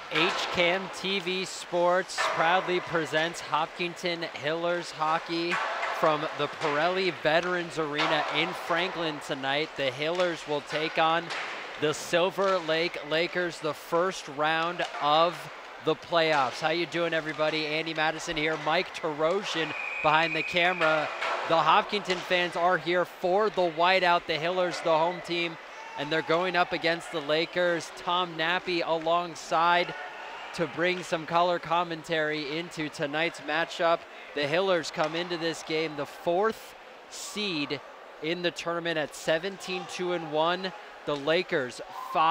HCAM TV Sports proudly presents Hopkinton Hillers hockey from the Pirelli Veterans Arena in Franklin tonight. The Hillers will take on the Silver Lake Lakers, the first round of the playoffs. How you doing, everybody? Andy Madison here, Mike Tarosian behind the camera. The Hopkinton fans are here for the whiteout, the Hillers, the home team, and they're going up against the Lakers. Tom Nappy alongside to bring some color commentary into tonight's matchup. The Hillers come into this game the 4th seed in the tournament at 17-2-1. The Lakers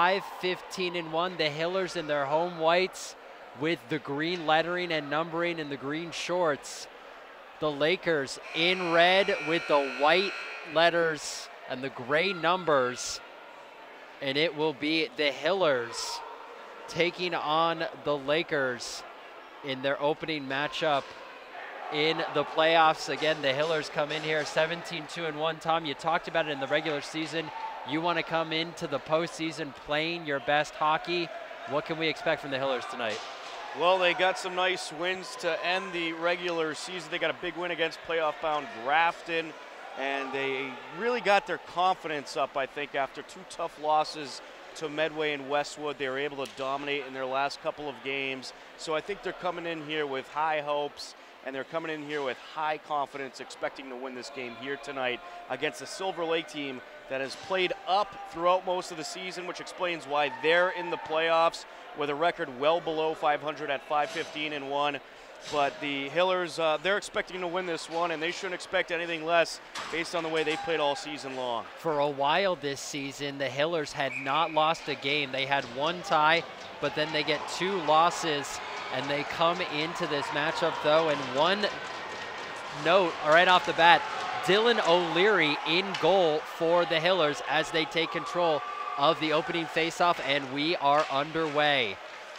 5-15-1. The Hillers in their home whites with the green lettering and numbering and the green shorts. The Lakers in red with the white letters and the gray numbers. And it will be the Hillers taking on the Lakers in their opening matchup in the playoffs. Again, the Hillers come in here 17-2-1. Tom, you talked about it in the regular season. You want to come into the postseason playing your best hockey. What can we expect from the Hillers tonight? Well, they got some nice wins to end the regular season. They got a big win against playoff-bound Grafton, and they really got their confidence up, I think, after 2 tough losses to Medway and Westwood. They were able to dominate in their last couple of games. So I think they're coming in here with high hopes, and they're coming in here with high confidence, expecting to win this game here tonight against the Silver Lake team that has played up throughout most of the season, which explains why they're in the playoffs with a record well below 500 at 5-15-1. But the Hillers, they're expecting to win this one, and they shouldn't expect anything less based on the way they played all season long. For a while this season, the Hillers had not lost a game. They had 1 tie, but then they get 2 losses, and they come into this matchup, though. And one note right off the bat, Dylan O'Leary in goal for the Hillers as they take control of the opening faceoff, and we are underway.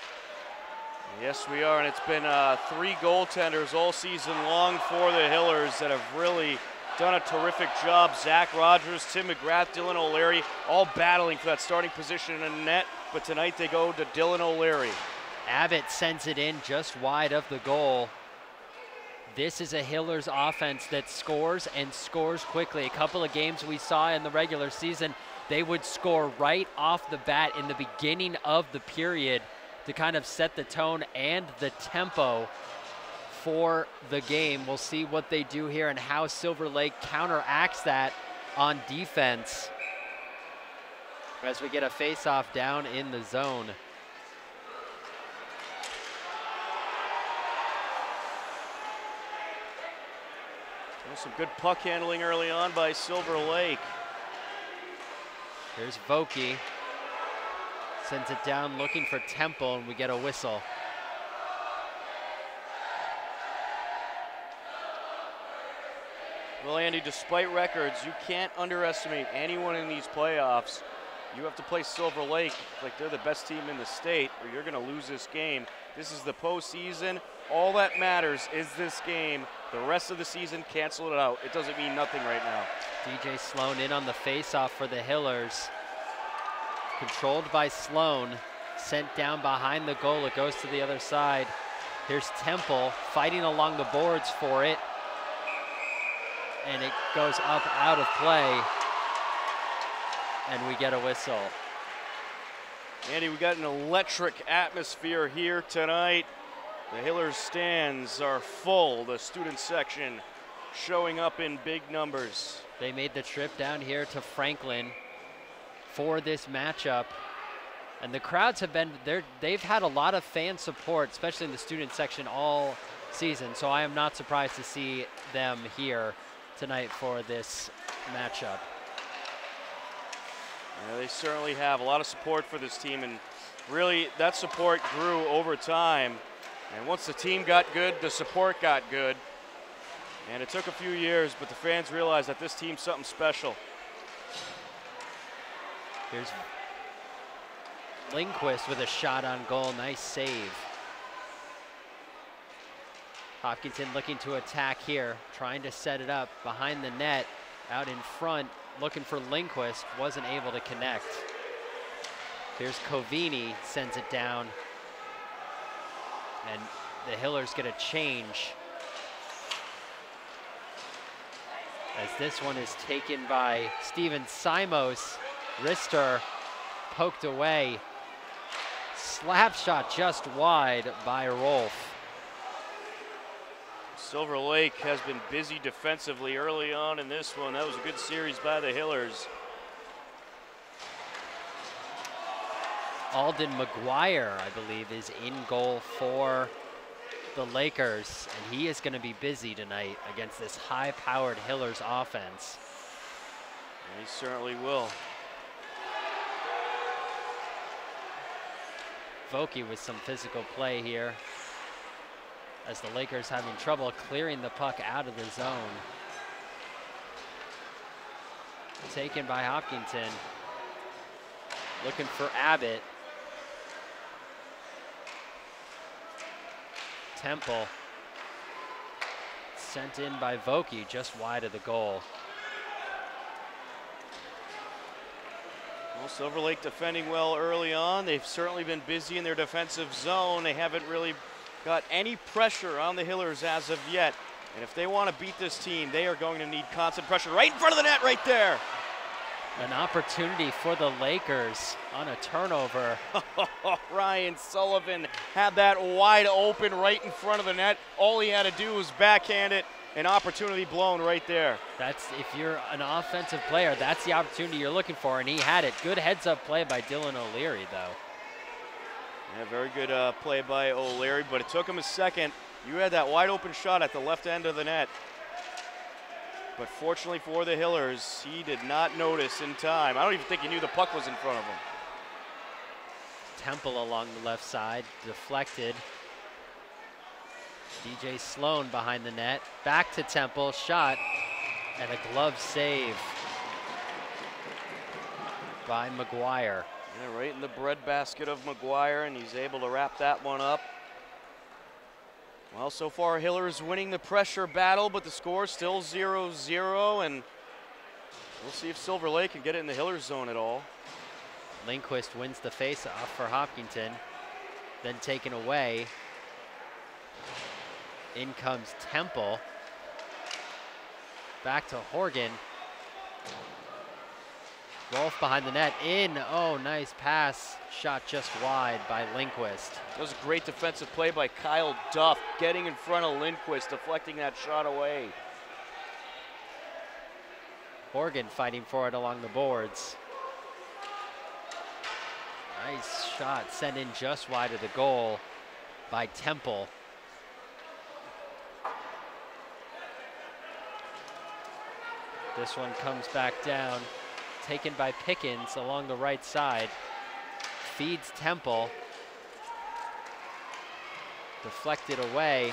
Yes, we are, and it's been 3 goaltenders all season long for the Hillers that have really done a terrific job. Zach Rogers, Tim McGrath, Dylan O'Leary, all battling for that starting position in the net, but tonight they go to Dylan O'Leary. Abbott sends it in just wide of the goal. This is a Hillers offense that scores and scores quickly. A couple of games we saw in the regular season, they would score right off the bat in the beginning of the period to kind of set the tone and the tempo for the game. We'll see what they do here and how Silver Lake counteracts that on defense as we get a face-off down in the zone. Some good puck handling early on by Silver Lake. Here's Vokey. Sends it down looking for Temple, and we get a whistle. Well, Andy, despite records, you can't underestimate anyone in these playoffs. You have to play Silver Lake like they're the best team in the state, or you're going to lose this game. This is the postseason. All that matters is this game. The rest of the season, cancel it out. It doesn't mean nothing right now. DJ Sloan in on the faceoff for the Hillers. Controlled by Sloan, sent down behind the goal. It goes to the other side. Here's Temple fighting along the boards for it. And it goes up out of play. And we get a whistle. Andy, we got an electric atmosphere here tonight. The Hillers stands are full. The student section showing up in big numbers. They made the trip down here to Franklin for this matchup, and the crowds have been there. They've had a lot of fan support, especially in the student section all season, so I am not surprised to see them here tonight for this matchup. Yeah, they certainly have a lot of support for this team, and really that support grew over time. And once the team got good, the support got good. And it took a few years, but the fans realized that this team's something special. Here's Lindquist with a shot on goal. Nice save. Hopkinton looking to attack here, trying to set it up behind the net, out in front, looking for Lindquist, wasn't able to connect. Here's Covini, sends it down And the Hillers get a change as this one is taken by Steven Simos. Wrister poked away. Slap shot just wide by Rolf. Silver Lake has been busy defensively early on in this one. That was a good series by the Hillers. Alden McGuire, I believe, is in goal for the Lakers, and he is going to be busy tonight against this high-powered Hillers offense. He certainly will. Vokey with some physical play here as the Lakers having trouble clearing the puck out of the zone. Taken by Hopkinton. Looking for Abbott. Temple. Sent in by Vokey, just wide of the goal. Well, Silver Lake defending well early on. They've certainly been busy in their defensive zone. They haven't really got any pressure on the Hillers as of yet. And if they want to beat this team, they are going to need constant pressure right in front of the net right there. An opportunity for the Lakers on a turnover. Ryan Sullivan had that wide open right in front of the net. All he had to do was backhand it. An opportunity blown right there. That's, if you're an offensive player, that's the opportunity you're looking for, and he had it. Good heads-up play by Dylan O'Leary, though. Yeah, very good play by O'Leary, but it took him a second. You had that wide open shot at the left end of the net. But fortunately for the Hillers, he did not notice in time. I don't even think he knew the puck was in front of him. Temple along the left side, deflected. DJ Sloan behind the net. Back to Temple, shot, and a glove save by McGuire. Yeah, right in the breadbasket of McGuire, and he's able to wrap that one up. Well, so far Hillers winning the pressure battle, but the score is still 0-0, and we'll see if Silver Lake can get it in the Hillers zone at all. Lindquist wins the face-off for Hopkinton, then taken away. In comes Temple. Back to Horgan. Rolf behind the net, in, oh, nice pass. Shot just wide by Lindquist. That was a great defensive play by Kyle Duff, getting in front of Lindquist, deflecting that shot away. Horgan fighting for it along the boards. Nice shot, sent in just wide of the goal by Temple. This one comes back down, taken by Pickens along the right side. Feeds Temple. Deflected away.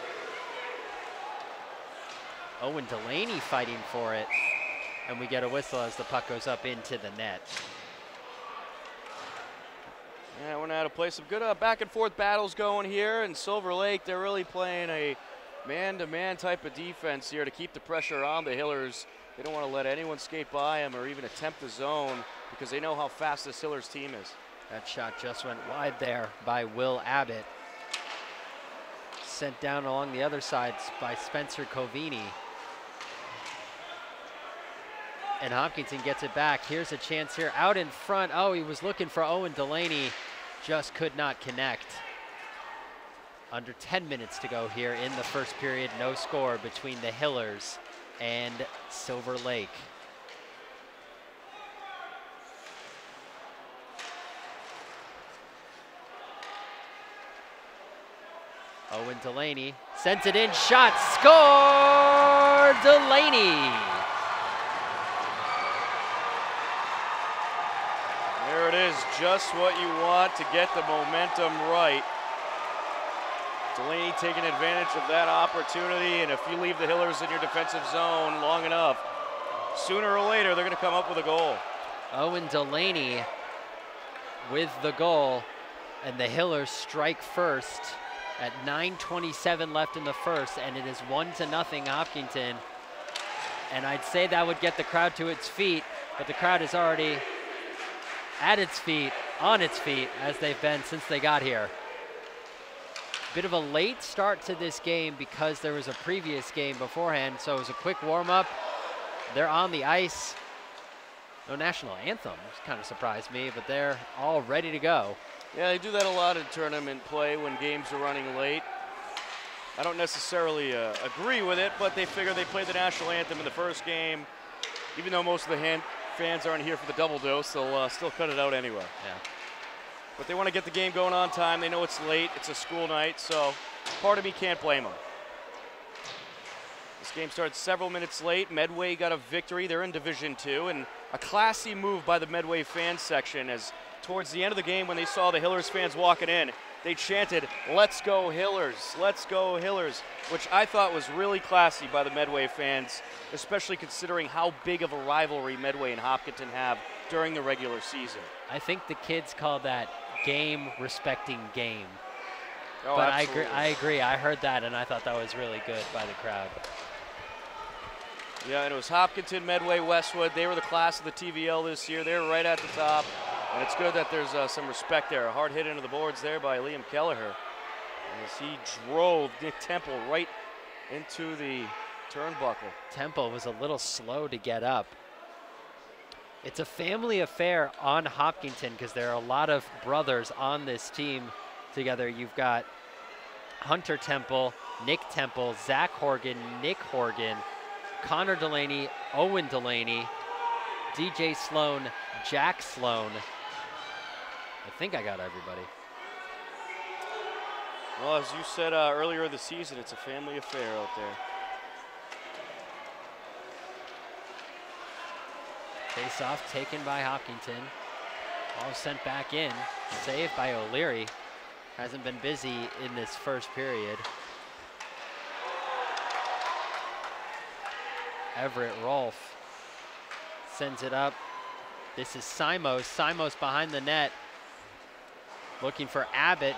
Owen Delaney fighting for it. And we get a whistle as the puck goes up into the net. Yeah, we're now to play some good back and forth battles going here. And Silver Lake, they're really playing a man-to-man type of defense here to keep the pressure on the Hillers. They don't want to let anyone skate by them or even attempt the zone because they know how fast this Hillers team is. That shot just went wide there by Will Abbott. Sent down along the other side by Spencer Covini. And Hopkinton gets it back. Here's a chance here out in front. Oh, he was looking for Owen Delaney. Just could not connect. Under 10 minutes to go here in the first period. No score between the Hillers and Silver Lake. Owen Delaney sends it in, shot, score, Delaney. There it is, just what you want to get the momentum right. Delaney taking advantage of that opportunity, and if you leave the Hillers in your defensive zone long enough, sooner or later they're going to come up with a goal. Owen Delaney with the goal, and the Hillers strike first at 9:27 left in the first, and it is 1-0 Hopkinton. And I'd say that would get the crowd to its feet, but the crowd is already at its feet, on its feet, as they've been since they got here. Bit of a late start to this game because there was a previous game beforehand, so it was a quick warm-up. They're on the ice. No national anthem, which kind of surprised me, but they're all ready to go. Yeah, they do that a lot in tournament play when games are running late. I don't necessarily agree with it, but they figure they play the national anthem in the first game. Even though most of the fans aren't here for the double dose, they'll still cut it out anyway. Yeah. But they want to get the game going on time. They know it's late. It's a school night, so part of me can't blame them. This game started several minutes late. Medway got a victory. They're in Division II, and a classy move by the Medway fan section as towards the end of the game when they saw the Hillers fans walking in, they chanted, "Let's go Hillers, let's go Hillers," which I thought was really classy by the Medway fans, especially considering how big of a rivalry Medway and Hopkinton have during the regular season. I think the kids call that game respecting game. Oh, but absolutely. I agree. I heard that, and I thought that was really good by the crowd. Yeah, and it was Hopkinton, Medway, Westwood. They were the class of the TVL this year. They were right at the top, and it's good that there's some respect there. A hard hit into the boards there by Liam Kelleher as he drove Nick Temple right into the turnbuckle. Temple was a little slow to get up. It's a family affair on Hopkinton because there are a lot of brothers on this team together. You've got Hunter Temple, Nick Temple, Zach Horgan, Nick Horgan, Connor Delaney, Owen Delaney, DJ Sloan, Jack Sloan. I think I got everybody. Well, as you said earlier in the season, it's a family affair out there. Face-off taken by Hopkinton. Ball sent back in. Saved by O'Leary. Hasn't been busy in this first period. Everett Rolfe sends it up. This is Simos. Simos behind the net. Looking for Abbott.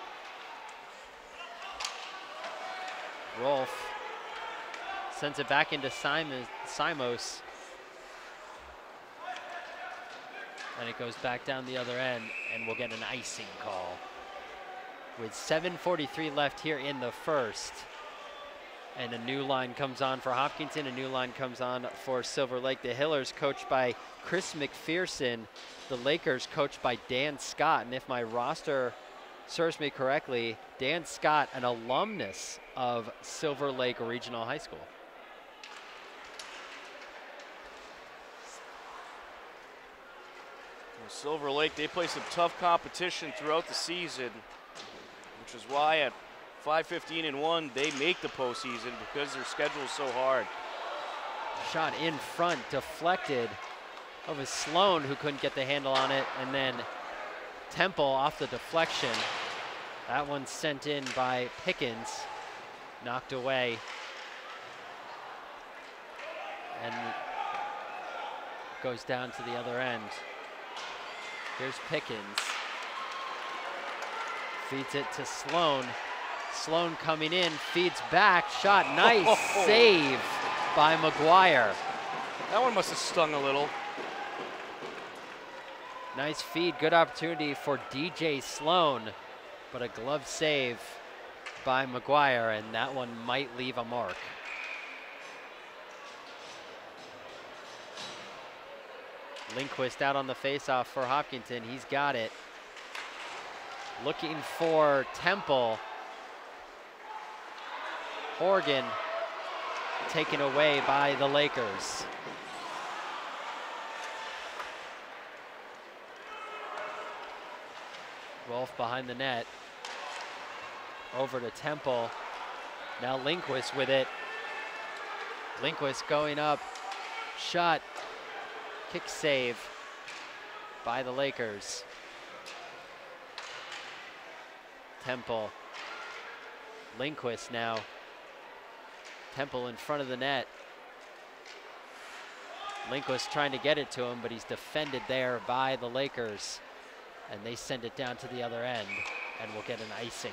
Rolfe sends it back into Simos. And it goes back down the other end, and we'll get an icing call. With 7:43 left here in the first. And a new line comes on for Hopkinton, a new line comes on for Silver Lake. The Hillers coached by Chris McPherson, the Lakers coached by Dan Scott. And if my roster serves me correctly, Dan Scott, an alumnus of Silver Lake Regional High School. Silver Lake, they play some tough competition throughout the season, which is why at 5-15-1 they make the postseason because their schedule is so hard. Shot in front, deflected. It was Sloan who couldn't get the handle on it, and then Temple off the deflection. That one sent in by Pickens, knocked away. And goes down to the other end. Here's Pickens. Feeds it to Sloan. Sloan coming in, feeds back, shot, nice save by McGuire. That one must have stung a little. Nice feed, good opportunity for DJ Sloan, but a glove save by McGuire, and that one might leave a mark. Lindquist out on the faceoff for Hopkinton. He's got it. Looking for Temple. Horgan taken away by the Lakers. Rolfe behind the net. Over to Temple. Now Lindquist with it. Lindquist going up. Shot. Kick save by the Lakers. Temple. Lindquist now. Temple in front of the net. Lindquist trying to get it to him, but he's defended there by the Lakers. And they send it down to the other end, and we'll get an icing.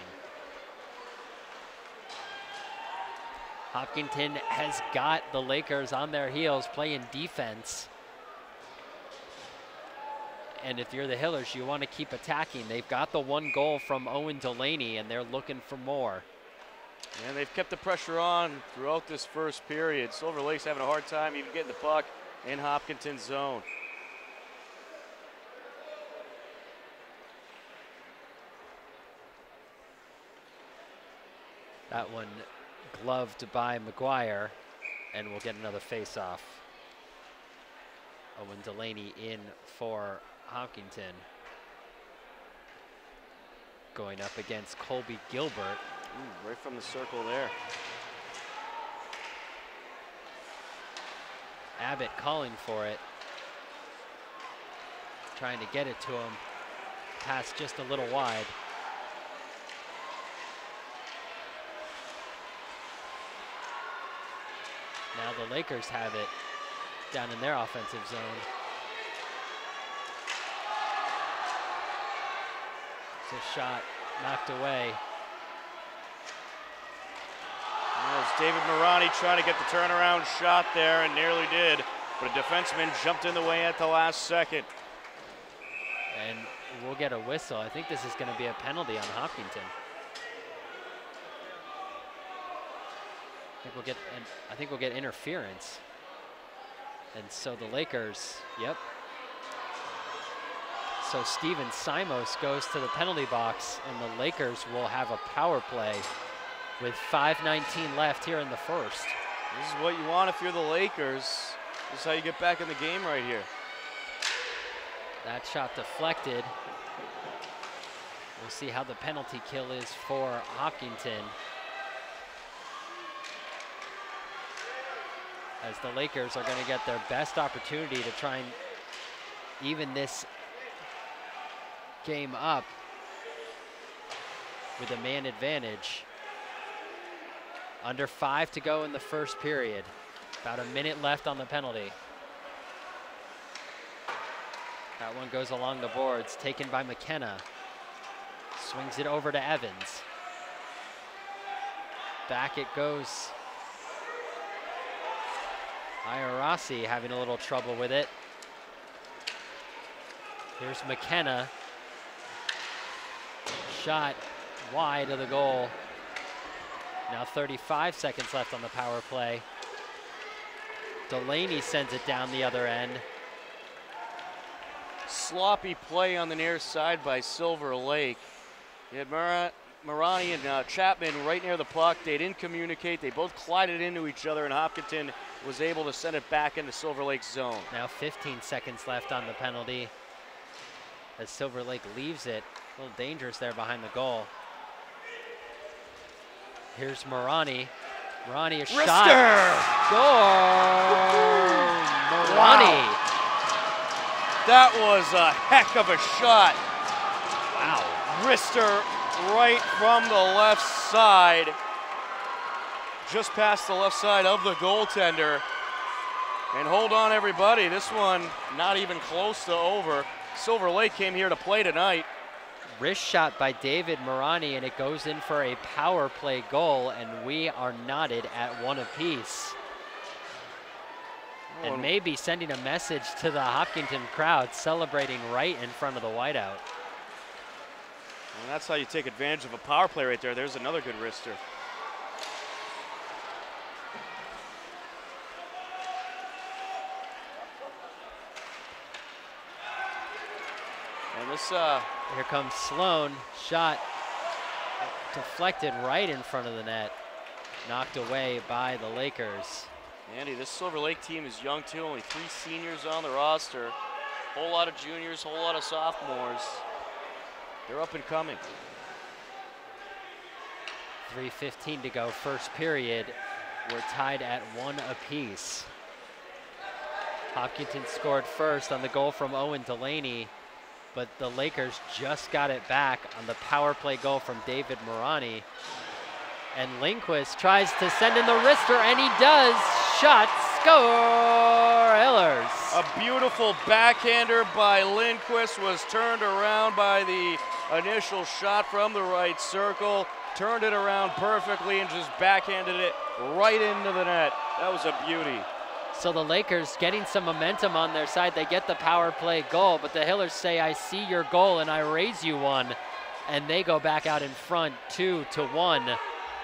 Hopkinton has got the Lakers on their heels playing defense. And if you're the Hillers, you want to keep attacking. They've got the 1 goal from Owen Delaney, and they're looking for more. And they've kept the pressure on throughout this first period. Silver Lake's having a hard time even getting the puck in Hopkinton's zone. That one gloved by McGuire, and we'll get another face-off. Owen Delaney in for Hopkinton. Going up against Colby Gilbert. Right from the circle there. Abbott calling for it. Trying to get it to him. Pass just a little wide. Now the Lakers have it down in their offensive zone. It's a shot knocked away. There's David Morani trying to get the turnaround shot there and nearly did, but a defenseman jumped in the way at the last second. And we'll get a whistle. I think this is going to be a penalty on Hopkinton. I think we'll get interference. And so the Lakers, yep. So Steven Simos goes to the penalty box, and the Lakers will have a power play with 5:19 left here in the first. This is what you want if you're the Lakers. This is how you get back in the game right here. That shot deflected. We'll see how the penalty kill is for Hopkinton, as the Lakers are going to get their best opportunity to try and even this game up with a man advantage. Under 5 to go in the first period. About a minute left on the penalty. That one goes along the boards, taken by McKenna. Swings it over to Evans. Back it goes. Iorasi having a little trouble with it. Here's McKenna. Shot wide of the goal. Now 35 seconds left on the power play. Delaney sends it down the other end. Sloppy play on the near side by Silver Lake. You had Morani and Chapman right near the puck. They didn't communicate. They both collided into each other, and Hopkinton was able to send it back into Silver Lake's zone. Now 15 seconds left on the penalty as Silver Lake leaves it. A little dangerous there behind the goal. Here's Morani. Morani, a shot. Score! Morani. Wow. That was a heck of a shot. Wow. Wrister right from the left side. Just past the left side of the goaltender. And hold on, everybody. This one not even close to over. Silver Lake came here to play tonight. Wrist shot by David Morani, and it goes in for a power play goal, and we are knotted at 1 apiece. And maybe sending a message to the Hopkinton crowd, celebrating right in front of the whiteout. And that's how you take advantage of a power play right there. There's another good wrister. And this, here comes Sloan. Shot deflected right in front of the net. Knocked away by the Lakers. Andy, this Silver Lake team is young too. Only 3 seniors on the roster. Whole lot of juniors, whole lot of sophomores. They're up and coming. 3:15 to go, first period. We're tied at 1 apiece. Hopkinton scored first on the goal from Owen Delaney, but the Lakers just got it back on the power play goal from David Morani. And Lindquist tries to send in the wrister, and he does. Shot, score, Hillers. A beautiful backhander by Lindquist was turned around by the initial shot from the right circle. Turned it around perfectly and just backhanded it right into the net. That was a beauty. So the Lakers getting some momentum on their side. They get the power play goal, but the Hillers say, I see your goal and I raise you one. And they go back out in front 2-1.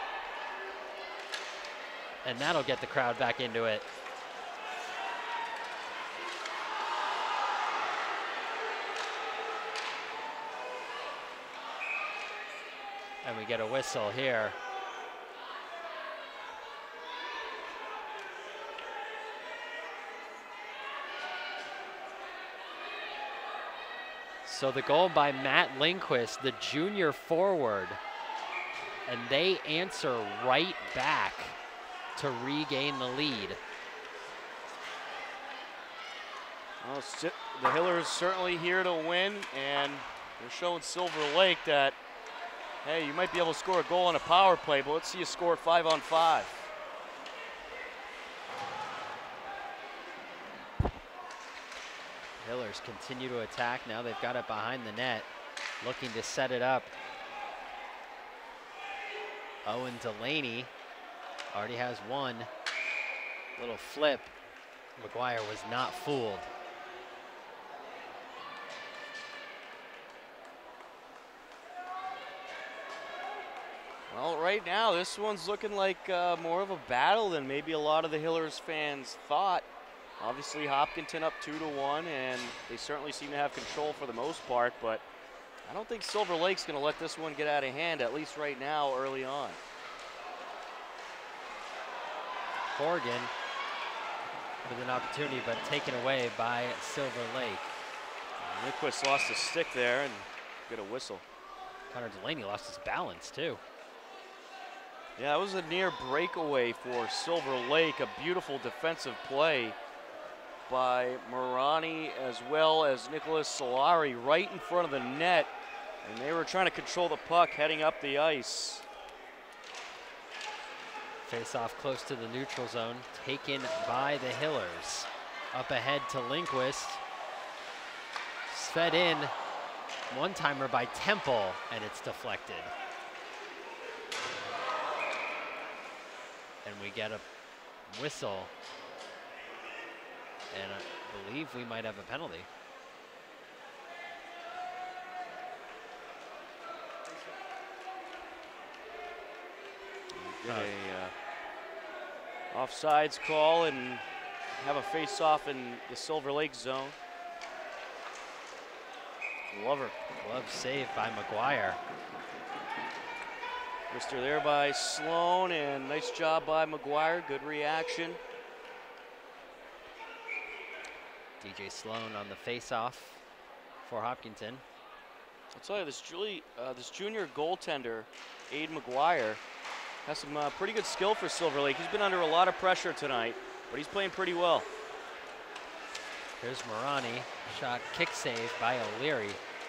And that'll get the crowd back into it. And we get a whistle here. So the goal by Matt Lindquist, the junior forward, and they answer right back to regain the lead. Well, the Hillers certainly here to win, and they're showing Silver Lake that, hey, you might be able to score a goal on a power play, but let's see you score it 5-on-5. Hillers continue to attack. Now they've got it behind the net, looking to set it up. Owen Delaney already has one. Little flip. McGuire was not fooled. Well, right now, this one's looking like more of a battle than maybe a lot of the Hillers fans thought. Obviously, Hopkinton up 2-1, and they certainly seem to have control for the most part, but I don't think Silver Lake's going to let this one get out of hand, at least right now, early on. Corrigan with an opportunity, but taken away by Silver Lake. Lindquist lost his stick there and get a whistle. Connor Delaney lost his balance, too. Yeah, it was a near breakaway for Silver Lake, a beautiful defensive play by Marani as well as Nicholas Solari right in front of the net, and they were trying to control the puck heading up the ice. Face off close to the neutral zone, taken by the Hillers. Up ahead to Lindquist. Fed in, one-timer by Temple, and it's deflected. And we get a whistle. And I believe we might have a penalty. Get a offsides call and have a face-off in the Silver Lake zone. Glover. Glove saved by McGuire. Wrister there by Sloan, and nice job by McGuire. Good reaction. DJ Sloan on the face-off for Hopkinton. I'll tell you, this junior goaltender, Aid McGuire, has some pretty good skill for Silver Lake. He's been under a lot of pressure tonight, but he's playing pretty well. Here's Marani, shot kick save by O'Leary.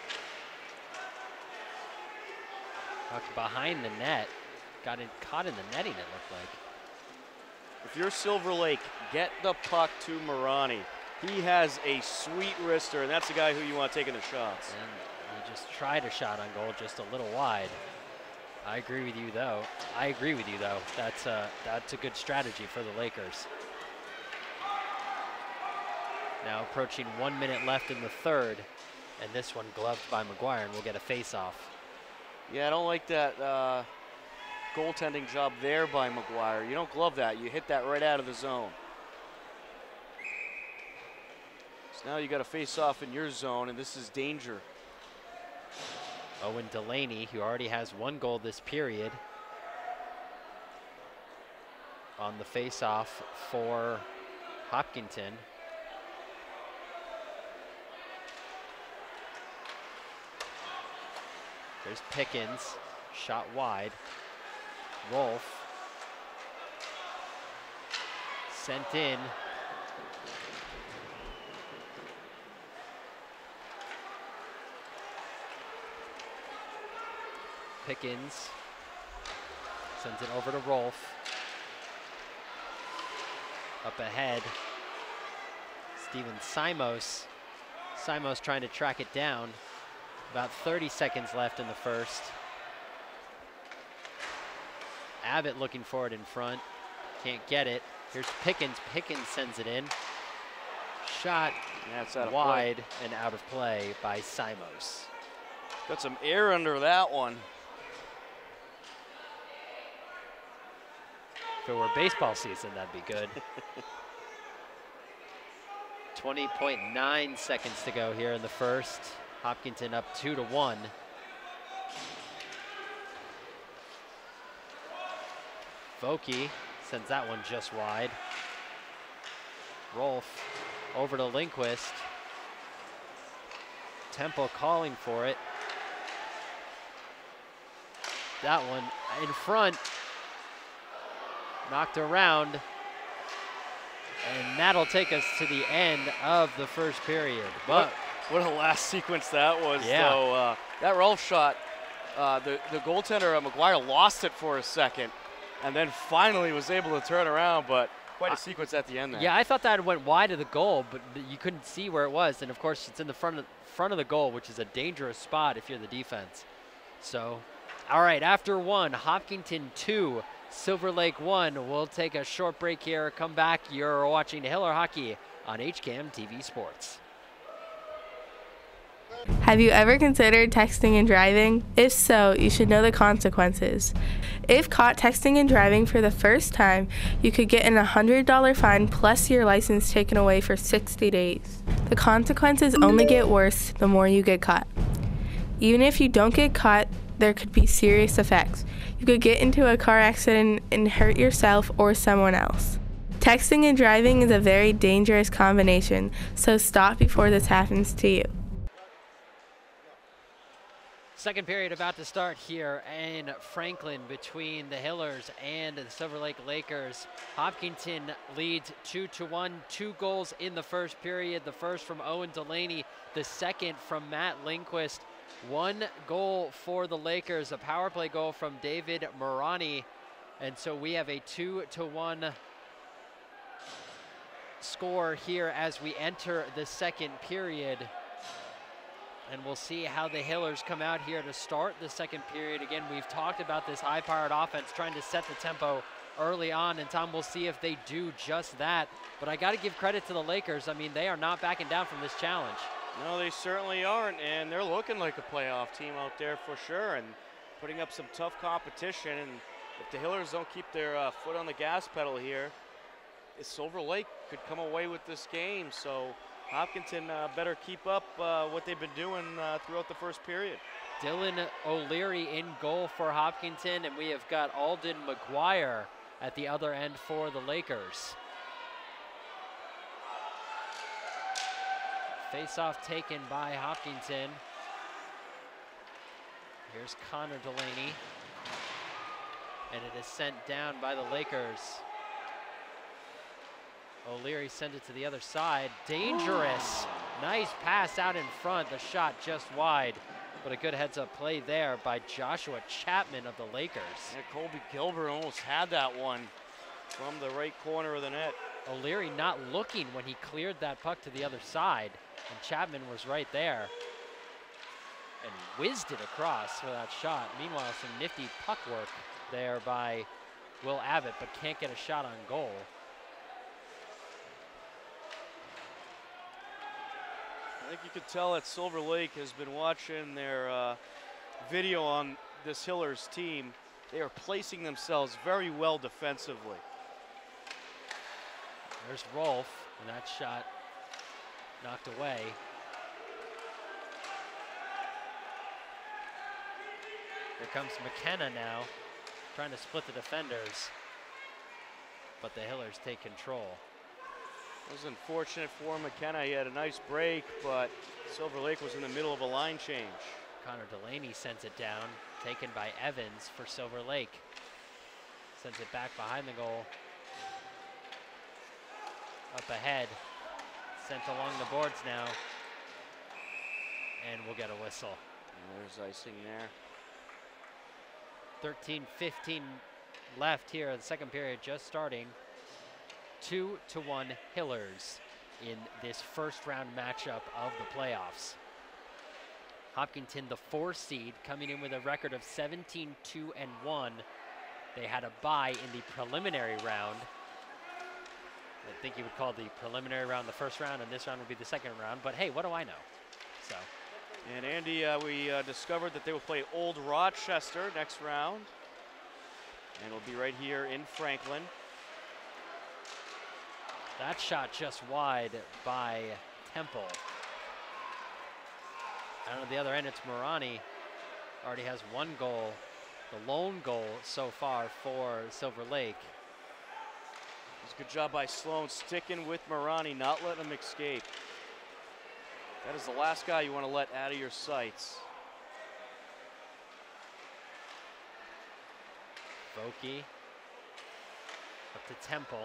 Puck behind the net, got it caught in the netting, it looked like. If you're Silver Lake, get the puck to Marani. He has a sweet wrister, and that's the guy who you want taking the shots. And he just tried a shot on goal, just a little wide. I agree with you, though. That's a good strategy for the Lakers. Now approaching 1 minute left in the third, and this one gloved by McGuire, and we'll get a face-off. Yeah, I don't like that goaltending job there by McGuire. You don't glove that. You hit that right out of the zone. So now you got to face off in your zone, and this is danger. Owen Delaney, who already has one goal this period, on the face-off for Hopkinton. There's Pickens, shot wide. Rolfe sent in. Pickens sends it over to Rolfe. Up ahead, Steven Simos. Simos trying to track it down. About 30 seconds left in the first. Abbott looking for it in front. Can't get it. Here's Pickens. Pickens sends it in. Shot That's out of wide play. and out of play by Simos. Got some air under that one. If it were baseball season, that'd be good. 20.9 seconds to go here in the first. Hopkinton up 2-1. Vokey sends that one just wide. Rolf over to Lindquist. Temple calling for it. That one in front. Knocked around. And that'll take us to the end of the first period. But what a last sequence that was, yeah. though. That Rolf shot, the goaltender, McGuire, lost it for a second and then finally was able to turn around, but quite a sequence at the end there. Yeah, I thought that went wide of the goal, but you couldn't see where it was. And, of course, it's in the front of the goal, which is a dangerous spot if you're the defense. So, all right, after one, Hopkinton 2, Silver Lake 1. We'll take a short break here. Come back. You're watching Hiller Hockey on HCAM TV Sports. Have you ever considered texting and driving? If so, you should know the consequences. If caught texting and driving for the first time, you could get an $100 fine plus your license taken away for 60 days. The consequences only get worse the more you get caught. Even if you don't get caught, there could be serious effects. You could get into a car accident and hurt yourself or someone else. Texting and driving is a very dangerous combination, so stop before this happens to you. Second period about to start here in Franklin between the Hillers and the Silver Lake Lakers. Hopkinton leads 2-1, 2 goals in the first period. The first from Owen Delaney, the second from Matt Lindquist. 1 goal for the Lakers, a power play goal from David Morani. And so we have a 2-1 score here as we enter the second period. And we'll see how the Hillers come out here to start the second period. Again, we've talked about this high-powered offense trying to set the tempo early on, and Tom, we'll see if they do just that. But I got to give credit to the Lakers. I mean, they are not backing down from this challenge. No, they certainly aren't, and they're looking like a playoff team out there for sure, and putting up some tough competition. And if the Hillers don't keep their foot on the gas pedal here, Silver Lake could come away with this game. So Hopkinton better keep up what they've been doing throughout the first period. Dylan O'Leary in goal for Hopkinton, and we have got Alden McGuire at the other end for the Lakers. Face-off taken by Hopkinton. Here's Connor Delaney. And it is sent down by the Lakers. O'Leary sent it to the other side. Dangerous. Nice pass out in front. The shot just wide. But a good heads-up play there by Joshua Chapman of the Lakers. Yeah, Colby Gilbert almost had that one from the right corner of the net. O'Leary not looking when he cleared that puck to the other side. And Chapman was right there. And whizzed it across for that shot. Meanwhile, some nifty puck work there by Will Abbott, but can't get a shot on goal. I think you could tell that Silver Lake has been watching their video on this Hillers team. They are placing themselves very well defensively. There's Rolf, and that shot knocked away. Here comes McKenna now, trying to split the defenders. But the Hillers take control. It was unfortunate for McKenna. He had a nice break, but Silver Lake was in the middle of a line change. Connor Delaney sends it down, taken by Evans for Silver Lake. Sends it back behind the goal. Up ahead, sent along the boards now. And we'll get a whistle. And there's icing there. 13-15 left here in the second period, just starting. 2-1 Hillers in this first round matchup of the playoffs. Hopkinton, the 4 seed, coming in with a record of 17-2-1. They had a bye in the preliminary round. I think you would call the preliminary round the first round, and this round would be the second round. But hey, what do I know? So. And Andy, we discovered that they will play Old Rochester next round. And it'll be right here in Franklin. That shot just wide by Temple. And on the other end, it's Marani. Already has one goal, the lone goal so far for Silver Lake. It was a good job by Sloan sticking with Marani, not letting him escape. That is the last guy you want to let out of your sights. Vokey up to Temple.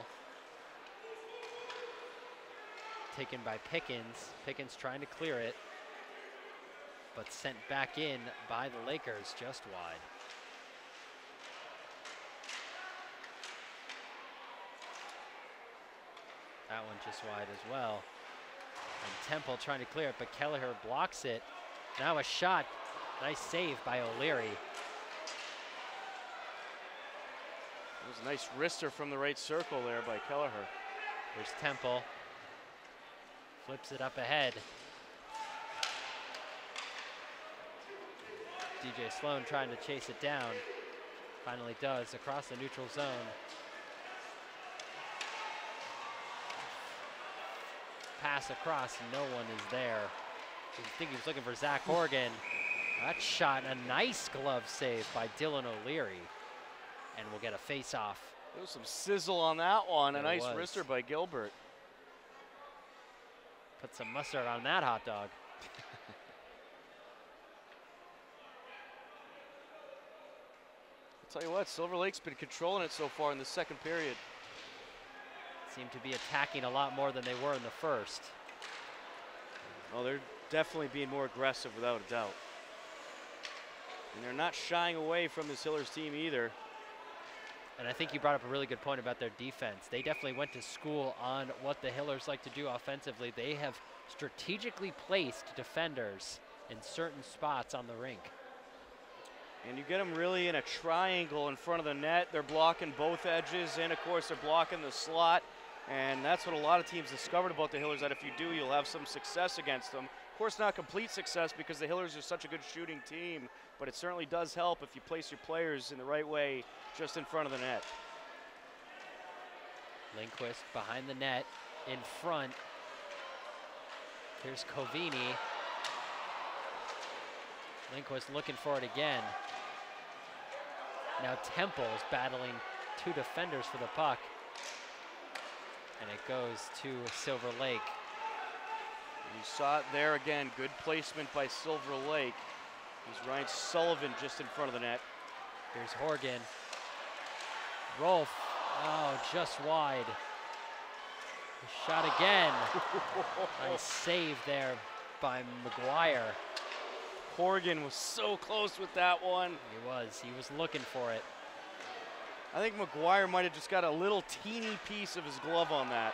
Taken by Pickens. Pickens trying to clear it, but sent back in by the Lakers just wide. That one just wide as well. And Temple trying to clear it, but Kelleher blocks it. Now a shot. Nice save by O'Leary. It was a nice wrister from the right circle there by Kelleher. There's Temple. Flips it up ahead. DJ Sloan trying to chase it down. Finally does across the neutral zone. Pass across, no one is there. I think he was looking for Zach Horgan. That shot, a nice glove save by Dylan O'Leary. And we'll get a face-off. There was some sizzle on that one. A nice was. wrister by Gilbert. Put some mustard on that hot dog. I'll tell you what, Silver Lake's been controlling it so far in the second period. Seem to be attacking a lot more than they were in the first. Oh, they're definitely being more aggressive without a doubt. And they're not shying away from this Hillers team either. And I think you brought up a really good point about their defense. They definitely went to school on what the Hillers like to do offensively. They have strategically placed defenders in certain spots on the rink. And you get them really in a triangle in front of the net. They're blocking both edges, and of course they're blocking the slot. And that's what a lot of teams discovered about the Hillers, that if you do, you'll have some success against them. Of course, not complete success because the Hillers are such a good shooting team, but it certainly does help if you place your players in the right way just in front of the net. Lindquist behind the net, in front. Here's Covini. Lindquist looking for it again. Now Temple is battling two defenders for the puck. And it goes to Silver Lake. You saw it there again. Good placement by Silver Lake. Here's Ryan Sullivan just in front of the net. Here's Horgan. Rolf. Oh, just wide. Shot again. Nice save there by McGuire. Horgan was so close with that one. He was. He was looking for it. I think McGuire might have just got a little teeny piece of his glove on that.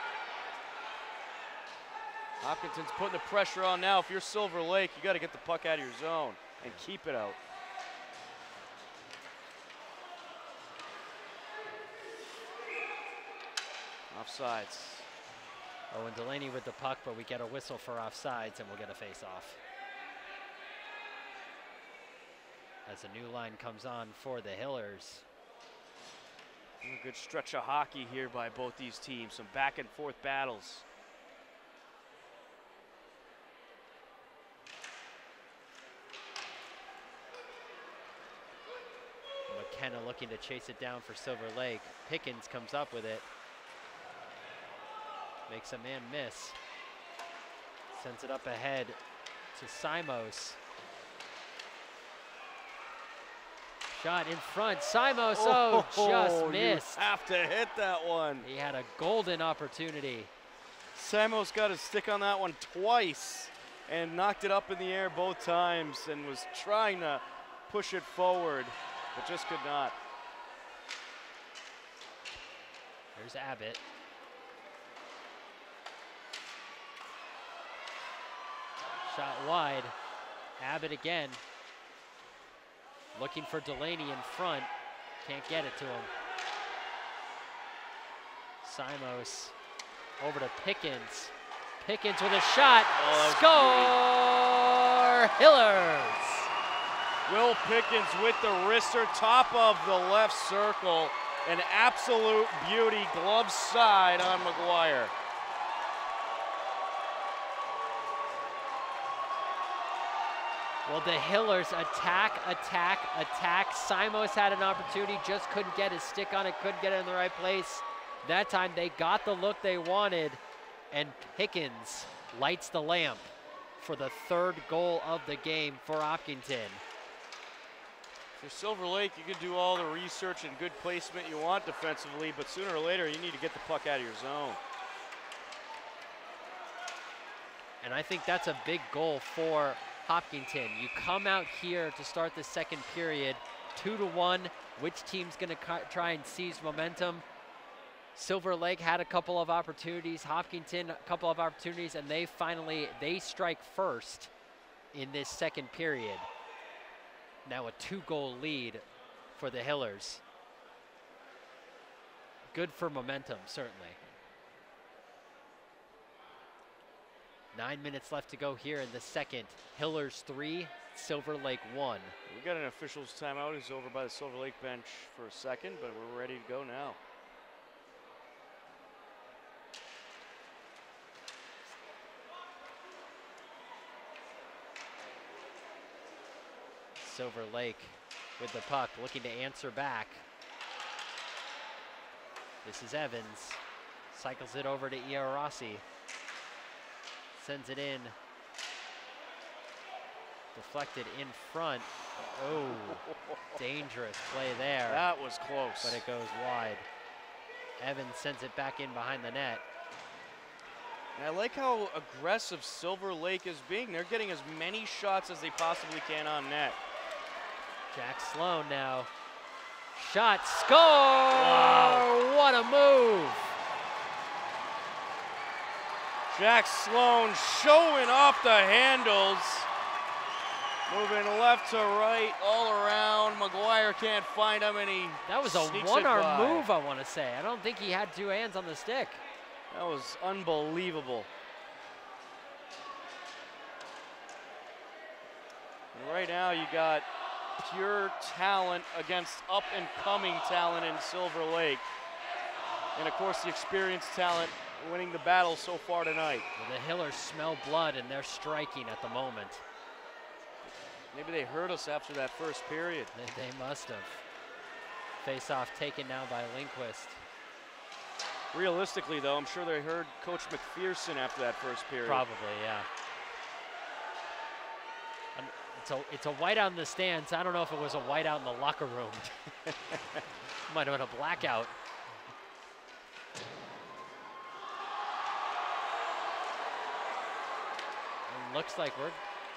Hopkinton's putting the pressure on now. If you're Silver Lake, you got to get the puck out of your zone and keep it out. Offsides. Owen Delaney with the puck, but we get a whistle for offsides, and we'll get a face-off. As a new line comes on for the Hillers. A good stretch of hockey here by both these teams. Some back and forth battles. McKenna looking to chase it down for Silver Lake. Pickens comes up with it. Makes a man miss. Sends it up ahead to Simos. Shot in front. Simos, just missed. You have to hit that one. He had a golden opportunity. Simos got his stick on that one twice and knocked it up in the air both times and was trying to push it forward, but just could not. There's Abbott. Shot wide. Abbott again. Looking for Delaney in front. Can't get it to him. Simos Over to Pickens. Pickens with a shot. Oh, Score! Hillers. Will Pickens with the wrister, top of the left circle. An absolute beauty, glove side on McGuire. Well, the Hillers attack. Simos had an opportunity, just couldn't get his stick on it, couldn't get it in the right place. That time they got the look they wanted, and Pickens lights the lamp for the third goal of the game for Hopkinton. For Silver Lake, you can do all the research and good placement you want defensively, but sooner or later you need to get the puck out of your zone. And I think that's a big goal for Hopkinton. You come out here to start the second period, 2-1. Which team's gonna try and seize momentum? Silver Lake had a couple of opportunities, Hopkinton a couple of opportunities, and they strike first in this second period. Now a 2-goal lead for the Hillers. Good for momentum, certainly. 9 minutes left to go here in the second. Hillers 3, Silver Lake 1. We got an official's timeout. He's over by the Silver Lake bench for a second, but we're ready to go now. Silver Lake with the puck, looking to answer back. This is Evans. Cycles it over to Iarossi. Sends it in. Deflected in front. Oh, dangerous play there. That was close. But it goes wide. Evans sends it back in behind the net. And I like how aggressive Silver Lake is being. They're getting as many shots as they possibly can on net. Jack Sloan now. Shot, score! Wow. What a move! Jack Sloan showing off the handles. Moving left to right, all around. McGuire can't find him, and he That was a sneaks it one-arm by. move, I want to say. I don't think he had two hands on the stick. That was unbelievable. And right now you got pure talent against up-and-coming talent in Silver Lake. And of course the experienced talent winning the battle so far tonight. Well, the Hillers smell blood and they're striking at the moment. Maybe they heard us after that first period. They must have. Face-off taken now by Lindquist. Realistically though, I'm sure they heard Coach McPherson after that first period. Probably, yeah. It's a whiteout in the stands. I don't know if it was a whiteout in the locker room. Might have been a blackout. It looks like we're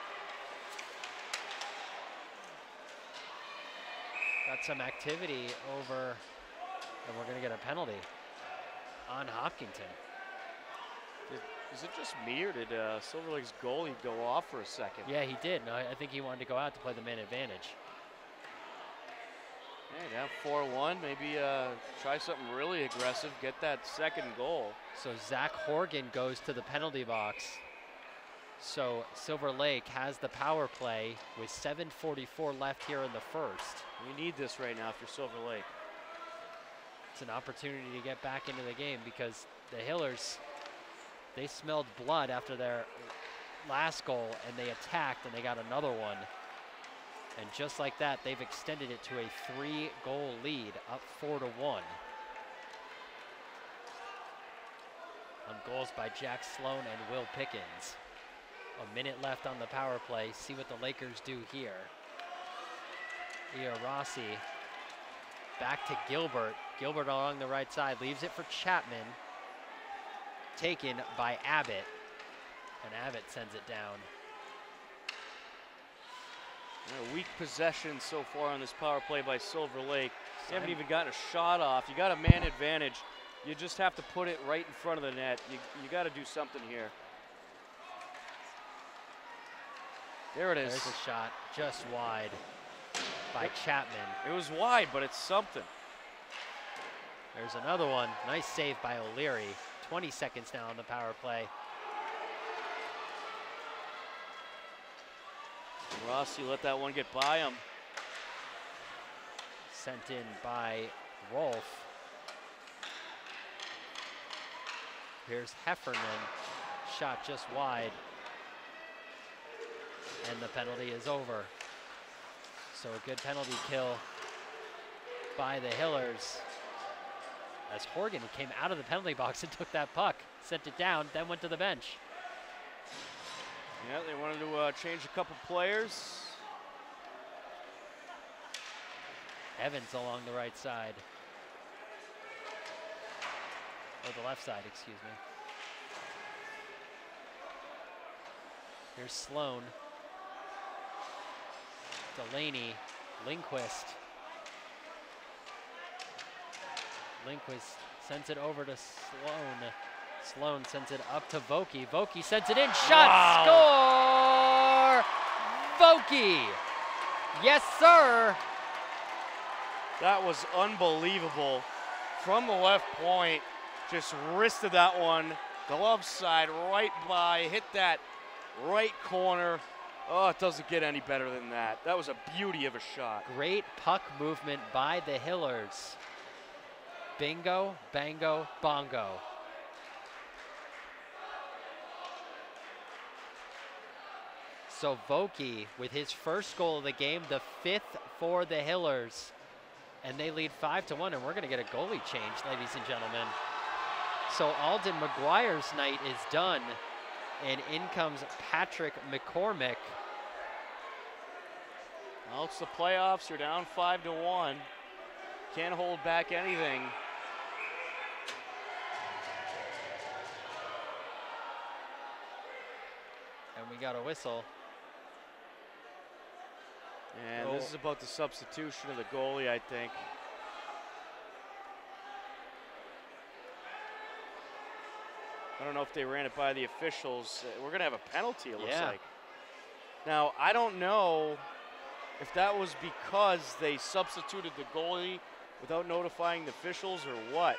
got some activity over, and we're gonna get a penalty on Hopkinton. Is it just me, or did Silver Lake's goalie go off for a second? Yeah, he did. No, I think he wanted to go out to play the man advantage. Hey, down 4-1, maybe try something really aggressive, get that second goal. So Zach Horgan goes to the penalty box. So Silver Lake has the power play with 7:44 left here in the first. We need this right now if you're Silver Lake. It's an opportunity to get back into the game because the Hillers, they smelled blood after their last goal and they attacked and they got another one. And just like that, they've extended it to a 3-goal lead, up 4-1. On goals by Jack Sloan and Will Pickens. A minute left on the power play. See what the Lakers do here. Iarossi back to Gilbert. Gilbert along the right side, leaves it for Chapman. Taken by Abbott, and Abbott sends it down. A weak possession so far on this power play by Silver Lake. They haven't even gotten a shot off. You got a man advantage. You just have to put it right in front of the net. You got to do something here. There it is. There's a shot just wide by Chapman. It was wide, but it's something. There's another one. Nice save by O'Leary. 20 seconds now on the power play. Rossi let that one get by him. Sent in by Rolf. Here's Heffernan, shot just wide. And the penalty is over. So a good penalty kill by the Hillers. As Horgan came out of the penalty box and took that puck, sent it down, then went to the bench. Yeah, they wanted to change a couple players. Evans along the right side. Or the left side, excuse me. Here's Sloan. Delaney, Lindquist. Lindquist sends it over to Sloan. Sloan sends it up to Vokey. Vokey sends it in, shot, score! Vokey! Yes, sir! That was unbelievable. From the left point, just wristed that one. Glove side right by, hit that right corner. Oh, it doesn't get any better than that. That was a beauty of a shot. Great puck movement by the Hillers. Bingo, bango, bongo. So Vokey with his first goal of the game, the 5th for the Hillers. And they lead 5-1, and we're gonna get a goalie change, ladies and gentlemen. So Alden McGuire's night is done, and in comes Patrick McCormick. Well, it's the playoffs, you're down 5-1. Can't hold back anything. And we got a whistle. And this is about the substitution of the goalie, I think. I don't know if they ran it by the officials. We're going to have a penalty, it looks like. Now, I don't know if that was because they substituted the goalie without notifying the officials or what.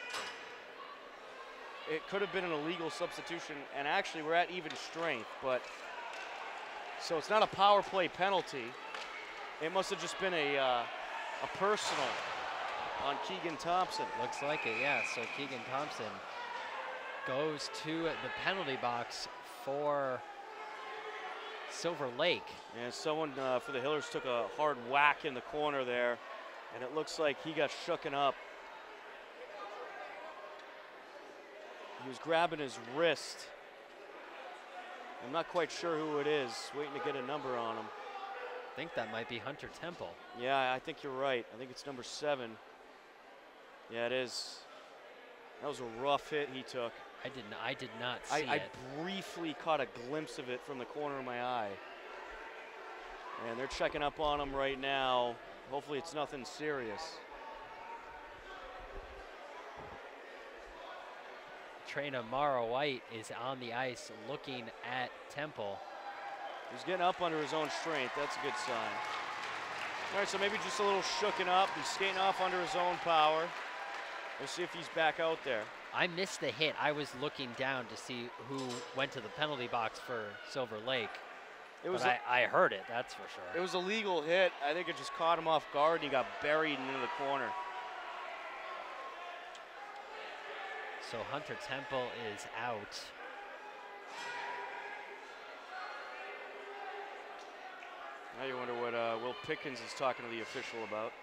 It could have been an illegal substitution, and actually we're at even strength, but so it's not a power play penalty. It must have just been a personal on Keegan Thompson. Looks like it, yeah. So Keegan Thompson goes to the penalty box for Silver Lake. And someone for the Hillers took a hard whack in the corner there, and it looks like he got shooken up. He was grabbing his wrist. I'm not quite sure who it is, waiting to get a number on him. I think that might be Hunter Temple. Yeah, I think you're right. I think it's number 7. Yeah, it is. That was a rough hit he took. I did not see it. I briefly caught a glimpse of it from the corner of my eye. And they're checking up on him right now. Hopefully it's nothing serious. Trainer Mara White is on the ice looking at Temple. He's getting up under his own strength. That's a good sign. All right, so maybe just a little shooken up. He's skating off under his own power. We'll see if he's back out there. I missed the hit. I was looking down to see who went to the penalty box for Silver Lake. I heard it, that's for sure. It was a legal hit. I think it just caught him off guard and he got buried into the corner. So Hunter Temple is out. Now you wonder what Will Pickens is talking to the official about.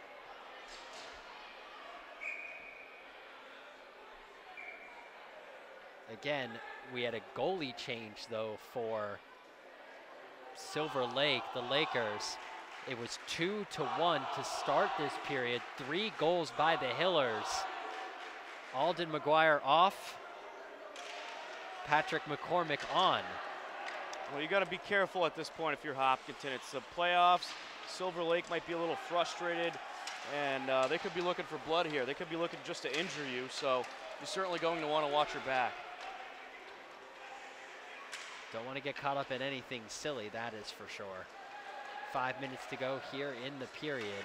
Again, we had a goalie change though for Silver Lake, the Lakers. It was 2-1 to start this period. 3 goals by the Hillers. Alden McGuire off. Patrick McCormick on. Well, you got to be careful at this point if you're Hopkinton. It's the playoffs. Silver Lake might be a little frustrated, and they could be looking for blood here. They could be looking just to injure you, so you're certainly going to want to watch your back. Don't want to get caught up in anything silly, that is for sure. 5 minutes to go here in the period.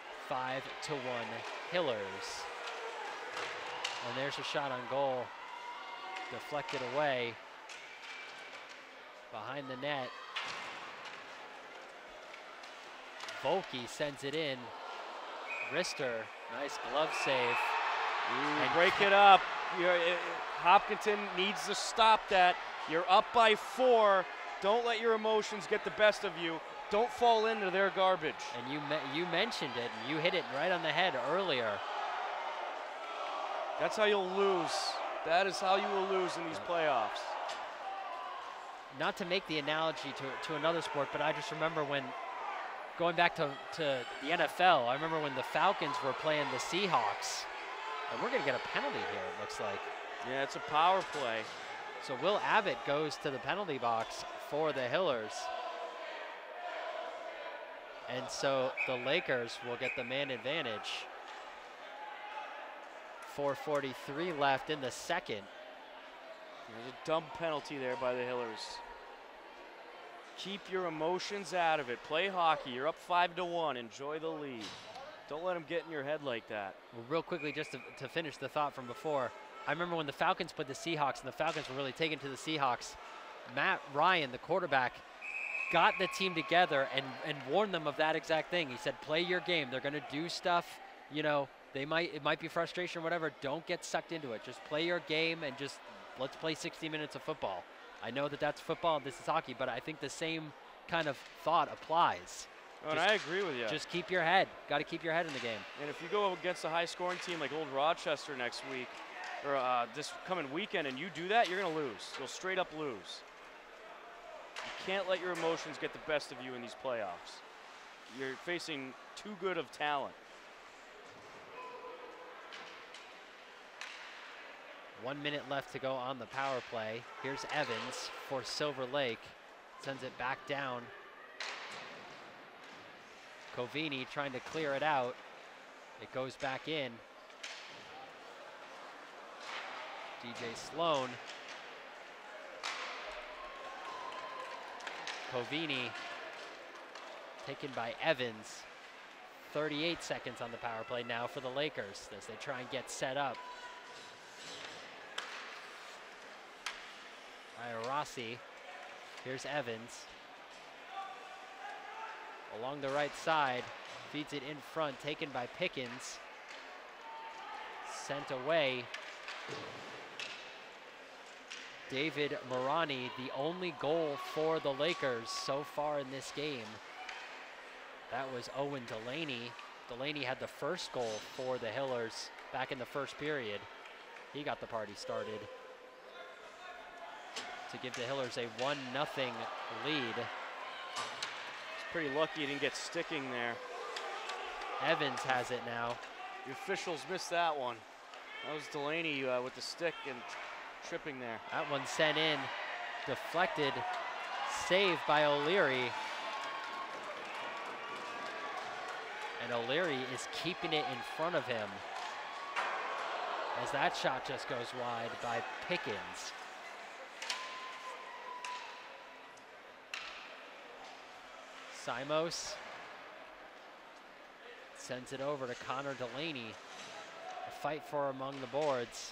5-1 Hillers. And there's a shot on goal deflected away behind the net. Volke sends it in. Rister, nice glove save. And break it up. Hopkinton needs to stop that. You're up by 4. Don't let your emotions get the best of you. Don't fall into their garbage. And you mentioned it, and you hit it right on the head earlier. That's how you'll lose. That is how you will lose in these playoffs. Not to make the analogy to another sport, but I just remember when, going back to the NFL, I remember when the Falcons were playing the Seahawks, and we're gonna get a penalty here, it looks like. Yeah, it's a power play. So Will Abbott goes to the penalty box for the Hillers. And so the Lakers will get the man advantage. 4:43 left in the second. There's a dumb penalty there by the Hillers. Keep your emotions out of it. Play hockey. You're up 5-1. Enjoy the lead. Don't let them get in your head like that. Well, real quickly, just to finish the thought from before, I remember when the Falcons played the Seahawks, and the Falcons were really taken to the Seahawks. Matt Ryan, the quarterback, got the team together and warned them of that exact thing. He said, play your game. They're going to do stuff, you know, it might be frustration or whatever. Don't get sucked into it. Just play your game and just let's play 60 minutes of football. I know that that's football and this is hockey, but I think the same kind of thought applies. Oh, and I agree with you. Just keep your head. Got to keep your head in the game. And if you go against a high-scoring team like Old Rochester next week, or this coming weekend, and you do that, you're going to lose. You'll straight up lose. You can't let your emotions get the best of you in these playoffs. You're facing too good of talent. 1 minute left to go on the power play. Here's Evans for Silver Lake. Sends it back down. Covini trying to clear it out. It goes back in. DJ Sloan. Covini taken by Evans. 38 seconds on the power play now for the Lakers as they try and get set up. Rossi. Here's Evans. Along the right side, feeds it in front, taken by Pickens. Sent away. David Marani, the only goal for the Lakers so far in this game. That was Owen Delaney. Delaney had the first goal for the Hillers back in the first period. He got the party started to give the Hillers a 1-0 lead. It's pretty lucky he didn't get sticking there. Evans has it now. The officials missed that one. That was Delaney with the stick and tripping there. That one sent in, deflected, saved by O'Leary. And O'Leary is keeping it in front of him as that shot just goes wide by Pickens. Simos sends it over to Connor Delaney. A fight for among the boards.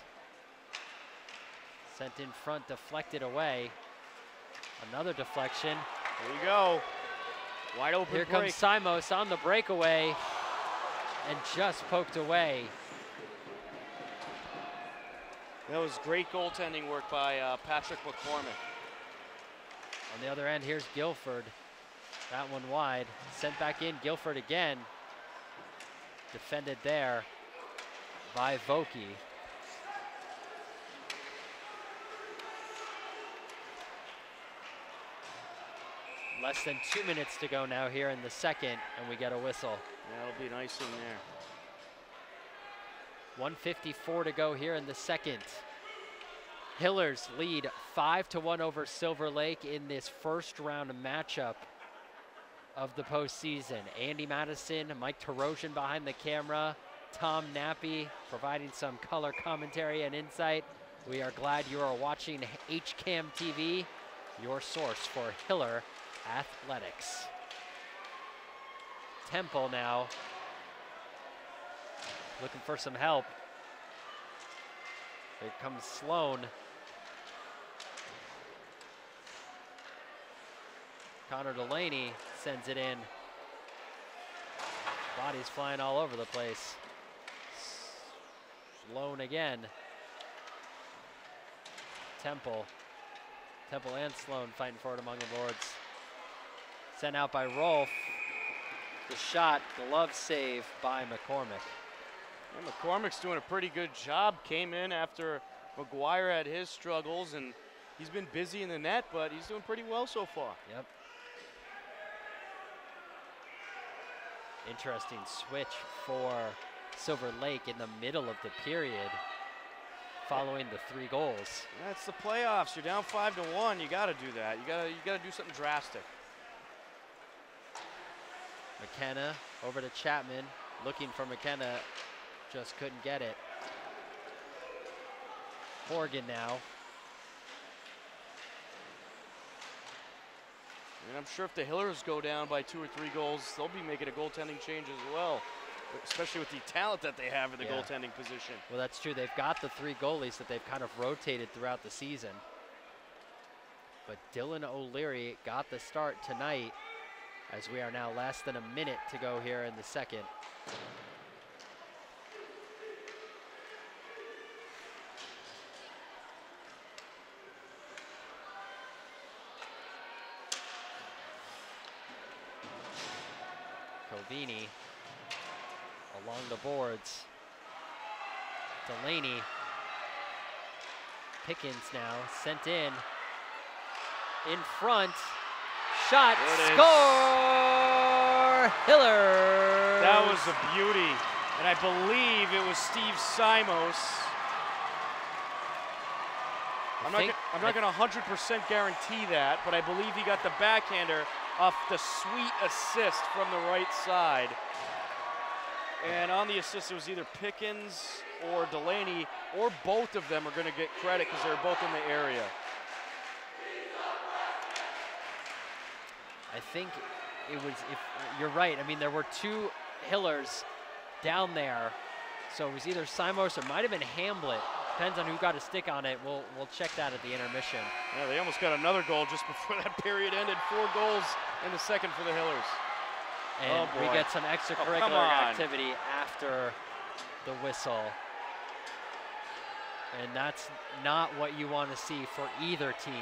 Sent in front, deflected away. Another deflection. There you go. Wide open Here break. comes Simos on the breakaway and just poked away. That was great goaltending work by Patrick McCormick. On the other end, here's Guilford. That one wide. Sent back in, Guilford again. Defended there by Volke. Less than 2 minutes to go now here in the second, and we get a whistle. That'll be nice in there. 1:54 to go here in the second. Hillers lead 5-1 over Silver Lake in this first round matchup of the postseason. Andy Madison, Mike Tarosian behind the camera, Tom Nappy providing some color commentary and insight. We are glad you are watching HCAM TV, your source for Hiller athletics. Temple now looking for some help. Here comes Sloan. Connor Delaney sends it in. Bodies flying all over the place. Sloan again. Temple and Sloan fighting for it among the boards. Sent out by Rolf. The shot, glove save by McCormick. And McCormick's doing a pretty good job. Came in after McGuire had his struggles, and he's been busy in the net, but he's doing pretty well so far. Yep. Interesting switch for Silver Lake in the middle of the period following the 3 goals. That's the playoffs. You're down 5-1. You got to do that. You got to do something drastic. McKenna over to Chapman, looking for McKenna, just couldn't get it. Horgan now. And I'm sure if the Hillers go down by 2 or 3 goals, they'll be making a goaltending change as well, especially with the talent that they have in the goaltending position. Well, that's true. They've got the 3 goalies that they've kind of rotated throughout the season. But Dylan O'Leary got the start tonight, as we are now less than a minute to go here in the second. Covini along the boards. Delaney. Pickens now sent in front. Shot, score! Hiller! That was a beauty, and I believe it was Steve Simos. I'm not going to 100% guarantee that, but I believe he got the backhander off the sweet assist from the right side. And on the assist, it was either Pickens or Delaney, or both of them are going to get credit because they're both in the area. I think it was, if you're right, I mean, there were 2 Hillers down there. So it was either Simos or might have been Hamblett. Depends on who got a stick on it. We'll check that at the intermission. Yeah, they almost got another goal just before that period ended. 4 goals in the second for the Hillers. And we get some extracurricular activity after the whistle. And that's not what you want to see for either team.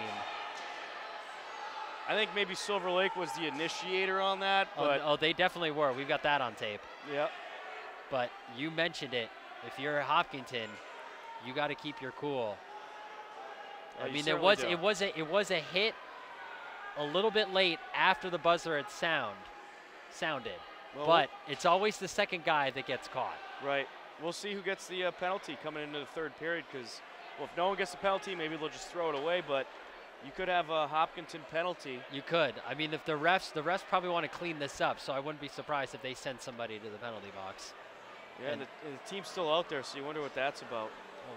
I think maybe Silver Lake was the initiator on that. But oh, they definitely were. We've got that on tape. Yep. But you mentioned it. If you're Hopkinton, you got to keep your cool. I mean, it was a hit a little bit late after the buzzer had sounded. Well, but it's always the second guy that gets caught. Right. We'll see who gets the penalty coming into the 3rd period, because, well, if no one gets the penalty, maybe they'll just throw it away. But you could have a Hopkinton penalty. You could. I mean, if the refs probably want to clean this up, so I wouldn't be surprised if they send somebody to the penalty box. Yeah, and the team's still out there, so you wonder what that's about.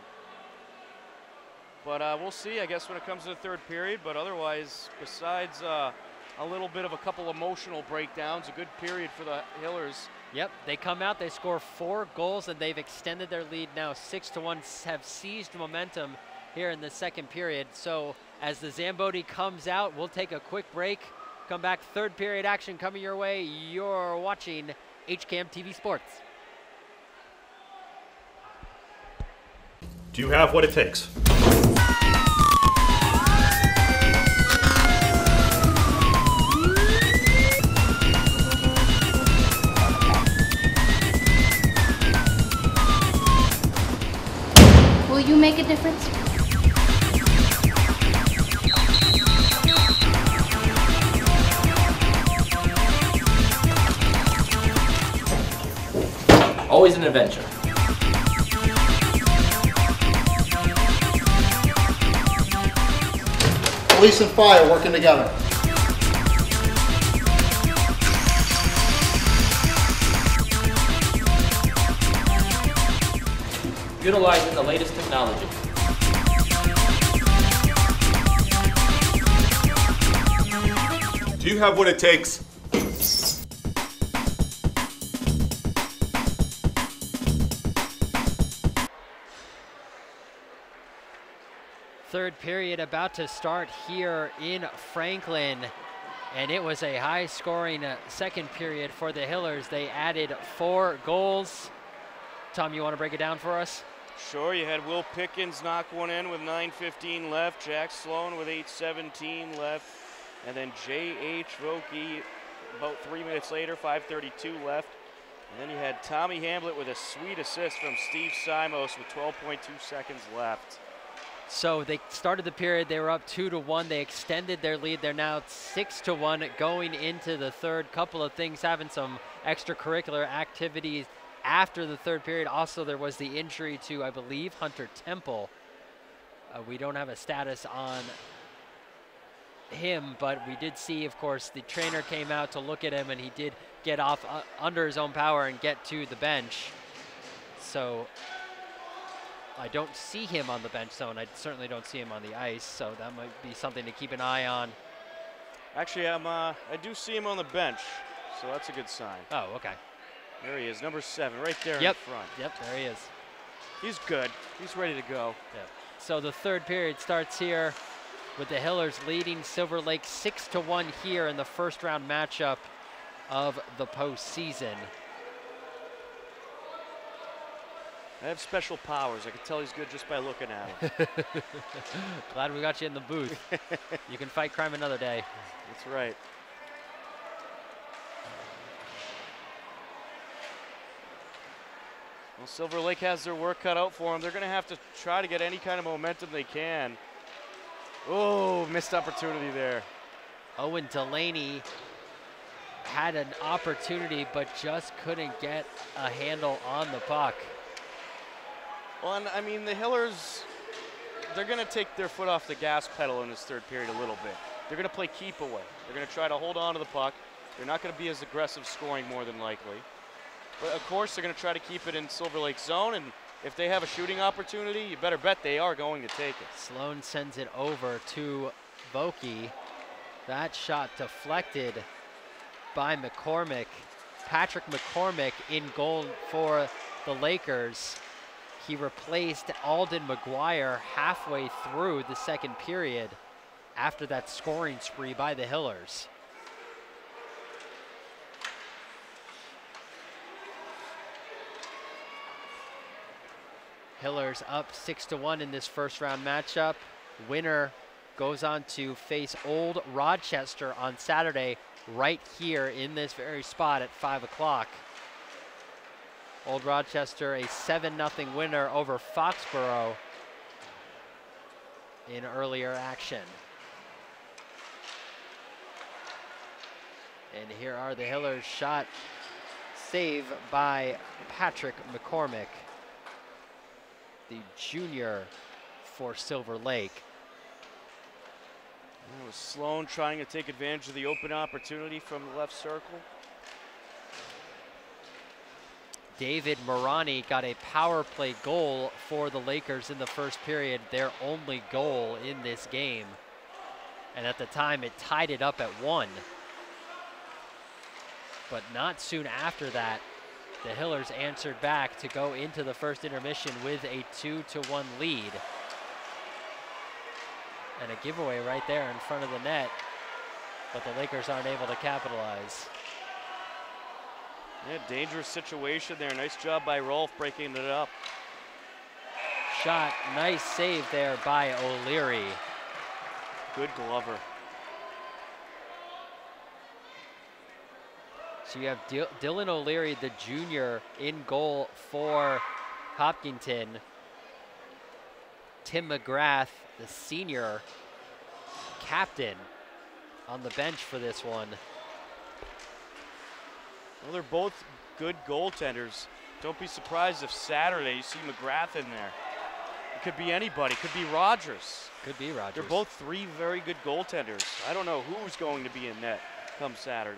But we'll see, I guess, when it comes to the 3rd period. But otherwise, besides a little bit of a couple emotional breakdowns, a good period for the Hillers. Yep, they come out, they score 4 goals, and they've extended their lead now 6-1, have seized momentum here in the 2nd period. So as the Zamboni comes out, we'll take a quick break, come back, 3rd period action coming your way. You're watching HCAM TV Sports. Do you have what it takes? Will you make a difference? Always an adventure. Police and fire working together. Utilizing the latest technology. Do you have what it takes? Third period about to start here in Franklin. And it was a high-scoring second period for the Hillers. They added 4 goals. Tom, you want to break it down for us? Sure, you had Will Pickens knock one in with 9:15 left, Jack Sloan with 8:17 left, and then J.H. Vokey about 3 minutes later, 5:32 left. And then you had Tommy Hamblett with a sweet assist from Steve Simos with 12.2 seconds left. So they started the period, they were up 2-1. They extended their lead. They're now 6-1 going into the third. Couple of things, having some extracurricular activities after the third period. Also, there was the injury to, I believe, Hunter Temple. We don't have a status on him, but we did see, of course, the trainer came out to look at him, and he did get off under his own power and get to the bench. So I don't see him on the bench, so, and I certainly don't see him on the ice, so that might be something to keep an eye on. Actually, I do see him on the bench, so that's a good sign. Oh, okay. There he is, number 7, right there in front. Yep, there he is. He's good. He's ready to go. Yep. So the third period starts here with the Hillers leading Silver Lake 6-1 here in the first round matchup of the postseason. I have special powers. I can tell he's good just by looking at him. Glad we got you in the booth. You can fight crime another day. That's right. Well, Silver Lake has their work cut out for them. They're going to have to try to get any kind of momentum they can. Oh, missed opportunity there. Owen Delaney had an opportunity, but just couldn't get a handle on the puck. Well, and I mean, the Hillers, they're going to take their foot off the gas pedal in this third period a little bit. They're going to play keep away. They're going to try to hold on to the puck. They're not going to be as aggressive scoring more than likely. But of course, they're going to try to keep it in Silver Lake's zone, and if they have a shooting opportunity, you better bet they are going to take it. Sloan sends it over to Vokey. That shot deflected by McCormick. Patrick McCormick in goal for the Lakers. He replaced Alden McGuire halfway through the second period after that scoring spree by the Hillers. Hillers up 6-1 in this first round matchup. Winner goes on to face Old Rochester on Saturday right here in this very spot at 5 o'clock. Old Rochester a 7-0 winner over Foxborough in earlier action. And here are the Hillers, shot save by Patrick McCormick, the junior for Silver Lake. It was Sloan trying to take advantage of the open opportunity from the left circle. David Morani got a power play goal for the Lakers in the first period, their only goal in this game. And at the time, it tied it up at 1. But not soon after that, the Hillers answered back to go into the first intermission with a 2-1 lead. And a giveaway right there in front of the net, but the Lakers aren't able to capitalize. Yeah, dangerous situation there. Nice job by Rolf breaking it up. Shot, nice save there by O'Leary. Good Glover. So you have Dylan O'Leary, the junior, in goal for Hopkinton. Tim McGrath, the senior captain, on the bench for this one. Well, they're both good goaltenders. Don't be surprised if Saturday you see McGrath in there. It could be anybody. It could be Rogers. Could be Rogers. They're both 3 very good goaltenders. I don't know who's going to be in net come Saturday.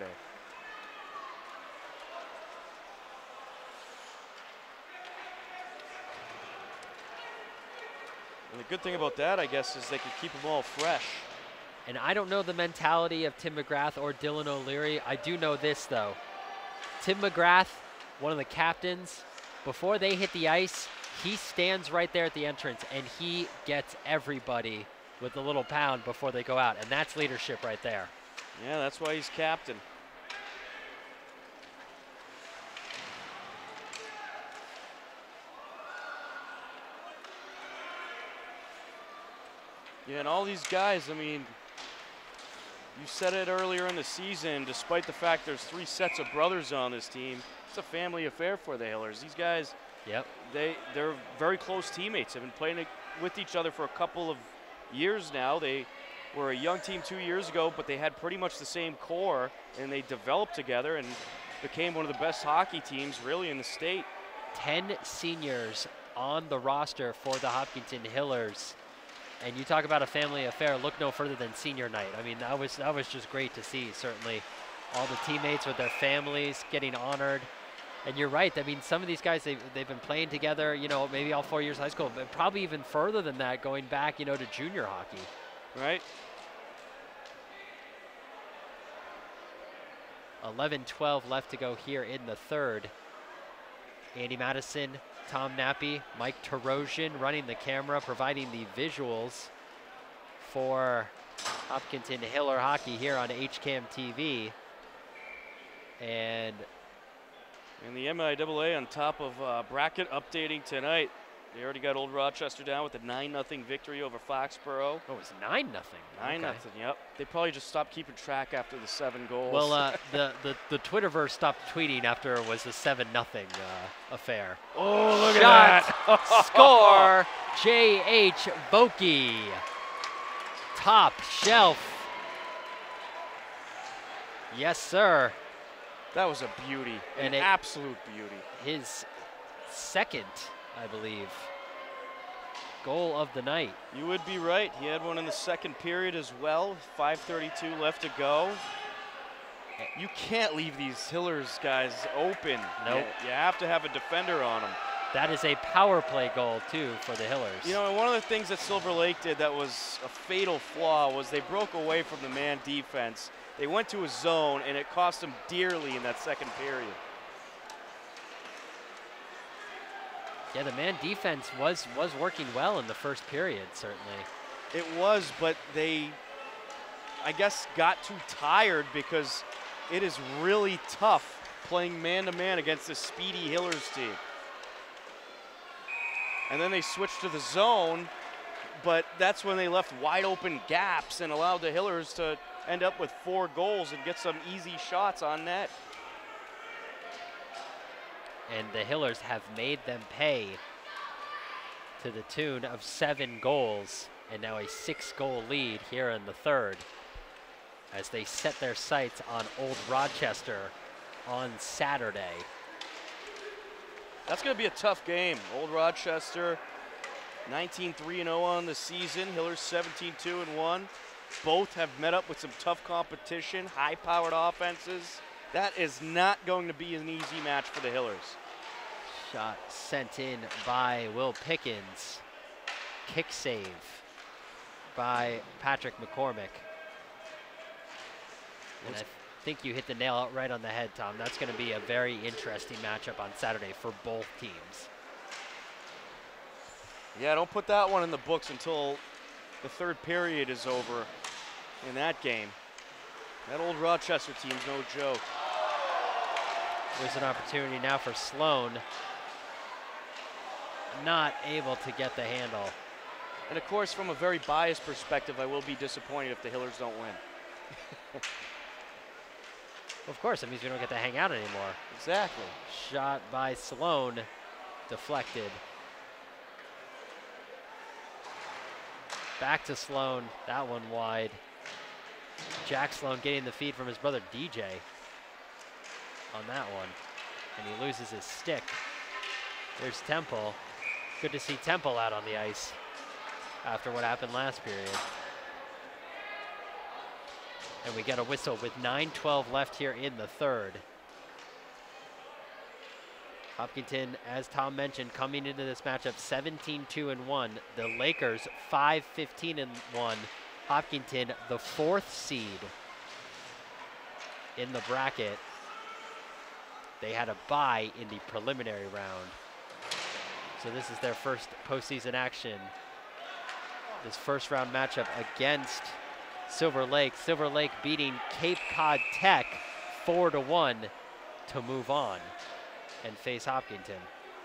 And the good thing about that, I guess, is they can keep them all fresh. And I don't know the mentality of Tim McGrath or Dylan O'Leary. I do know this, though. Tim McGrath, one of the captains, before they hit the ice, he stands right there at the entrance, and he gets everybody with a little pound before they go out, and that's leadership right there. Yeah, that's why he's captain. Yeah, and all these guys, I mean, you said it earlier in the season, despite the fact there's 3 sets of brothers on this team, it's a family affair for the Hillers. These guys, they're very close teammates. They've been playing with each other for a couple of years now. They were a young team 2 years ago, but they had pretty much the same core, and they developed together and became one of the best hockey teams really in the state. 10 seniors on the roster for the Hopkinton Hillers. And you talk about a family affair, look no further than senior night. I mean, that was just great to see, certainly. All the teammates with their families getting honored. And you're right, I mean, some of these guys, they've been playing together, you know, maybe all 4 years of high school, but probably even further than that, going back, you know, to junior hockey. Right. 11-12 left to go here in the third. Andy Madison, Tom Nappy, Mike Tarosian running the camera, providing the visuals for Hopkinton Hiller hockey here on HCAM TV. And the MIAA on top of bracket updating tonight. They already got Old Rochester down with a 9-0 victory over Foxborough. Oh, it's 9-0. 9-0, yep. They probably just stopped keeping track after the 7 goals. Well, the Twitterverse stopped tweeting after it was a 7-0 affair. Oh, look at that. Score, J.H. Vokey. Top shelf. Yes, sir. That was a beauty, an absolute beauty. His second, I believe, goal of the night. You would be right. He had one in the second period as well. 5:32 left to go. You can't leave these Hillers guys open. Nope. You have to have a defender on them. That is a power play goal, too, for the Hillers. You know, one of the things that Silver Lake did that was a fatal flaw was they broke away from the man defense. They went to a zone, and it cost them dearly in that second period. Yeah, the man defense was working well in the first period, certainly. It was, but they, I guess, got too tired because it is really tough playing man-to-man against this speedy Hillers team. And then they switched to the zone, but that's when they left wide open gaps and allowed the Hillers to end up with 4 goals and get some easy shots on net. And the Hillers have made them pay to the tune of 7 goals and now a 6-goal lead here in the third as they set their sights on Old Rochester on Saturday. That's going to be a tough game. Old Rochester 19-3-0 on the season. Hillers 17-2-1. Both have met up with some tough competition, high-powered offenses. That is not going to be an easy match for the Hillers. Shot sent in by Will Pickens. Kick save by Patrick McCormick. And I think you hit the nail right on the head, Tom. That's going to be a very interesting matchup on Saturday for both teams. Yeah, don't put that one in the books until the third period is over in that game. That Old Rochester team's no joke. There's an opportunity now for Sloan. Not able to get the handle. And of course, from a very biased perspective, I will be disappointed if the Hillers don't win. Of course, that means we don't get to hang out anymore. Exactly. Shot by Sloan, deflected. Back to Sloan, that one wide. Jack Sloan getting the feed from his brother DJ on that one. And he loses his stick. There's Temple. Good to see Temple out on the ice after what happened last period. And we get a whistle with 9:12 left here in the third. Hopkinton, as Tom mentioned, coming into this matchup 17-2-1. The Lakers 5-15-1. Hopkinton, the 4th seed in the bracket. They had a bye in the preliminary round. So this is their first postseason action. This first round matchup against Silver Lake. Silver Lake beating Cape Cod Tech 4-1 to move on and face Hopkinton.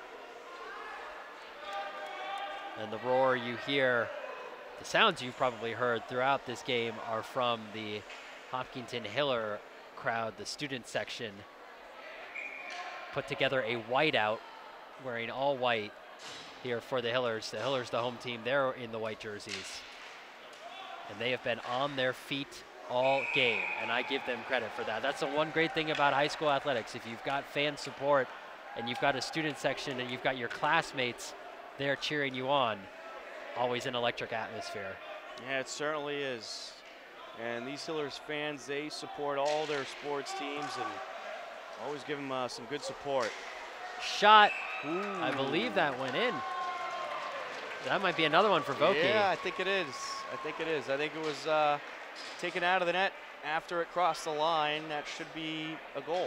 And the roar you hear, the sounds you've probably heard throughout this game are from the Hopkinton Hiller crowd, the student section. Put together a whiteout, wearing all white here for the Hillers. The Hillers, the home team, they're in the white jerseys. And they have been on their feet all game, and I give them credit for that. That's the one great thing about high school athletics. If you've got fan support and you've got a student section and you've got your classmates there cheering you on, always an electric atmosphere. Yeah, it certainly is. And these Hillers fans, they support all their sports teams and always give them some good support. Shot, Ooh. I believe that went in. That might be another one for Vokey. Yeah, I think it is. I think it is. I think it was taken out of the net after it crossed the line. That should be a goal.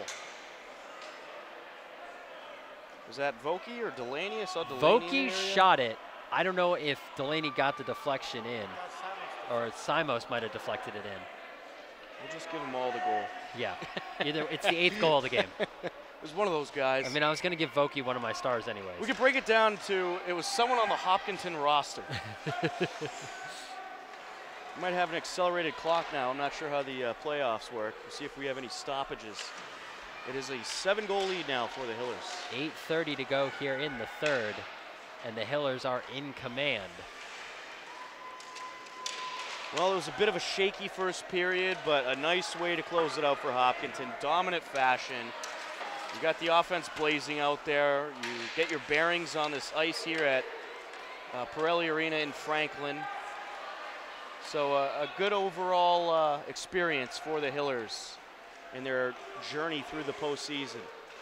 Was that Vokey or Delaney? I saw Delaney. Vokey shot it. I don't know if Delaney got the deflection in, or Simos might have deflected it in. We'll just give them all the goal. Yeah, either it's the 8th goal of the game. It was one of those guys. I mean, I was going to give Vokey one of my stars anyways. We could break it down to it was someone on the Hopkinton roster. We might have an accelerated clock now. I'm not sure how the playoffs work. We'll see if we have any stoppages. It is a 7-goal lead now for the Hillers. 8:30 to go here in the third, and the Hillers are in command. Well, it was a bit of a shaky first period, but a nice way to close it out for Hopkinton. Dominant fashion. You got the offense blazing out there. You get your bearings on this ice here at Pirelli Arena in Franklin. So a good overall experience for the Hillers in their journey through the postseason.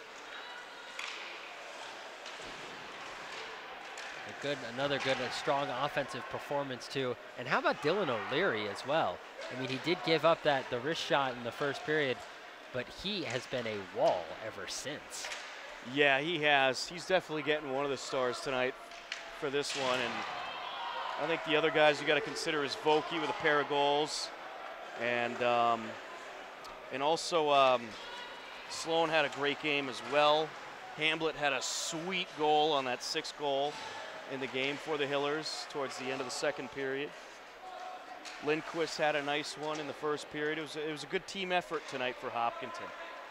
Another good, strong offensive performance too. And how about Dylan O'Leary as well? I mean, he did give up the wrist shot in the first period, but he has been a wall ever since. Yeah, he has. He's definitely getting one of the stars tonight for this one. And I think the other guys you got to consider is Vokey with a pair of goals. And also Sloan had a great game as well. Hamblett had a sweet goal on that 6th goal in the game for the Hillers towards the end of the second period. Lindquist had a nice one in the first period. It was a good team effort tonight for Hopkinton.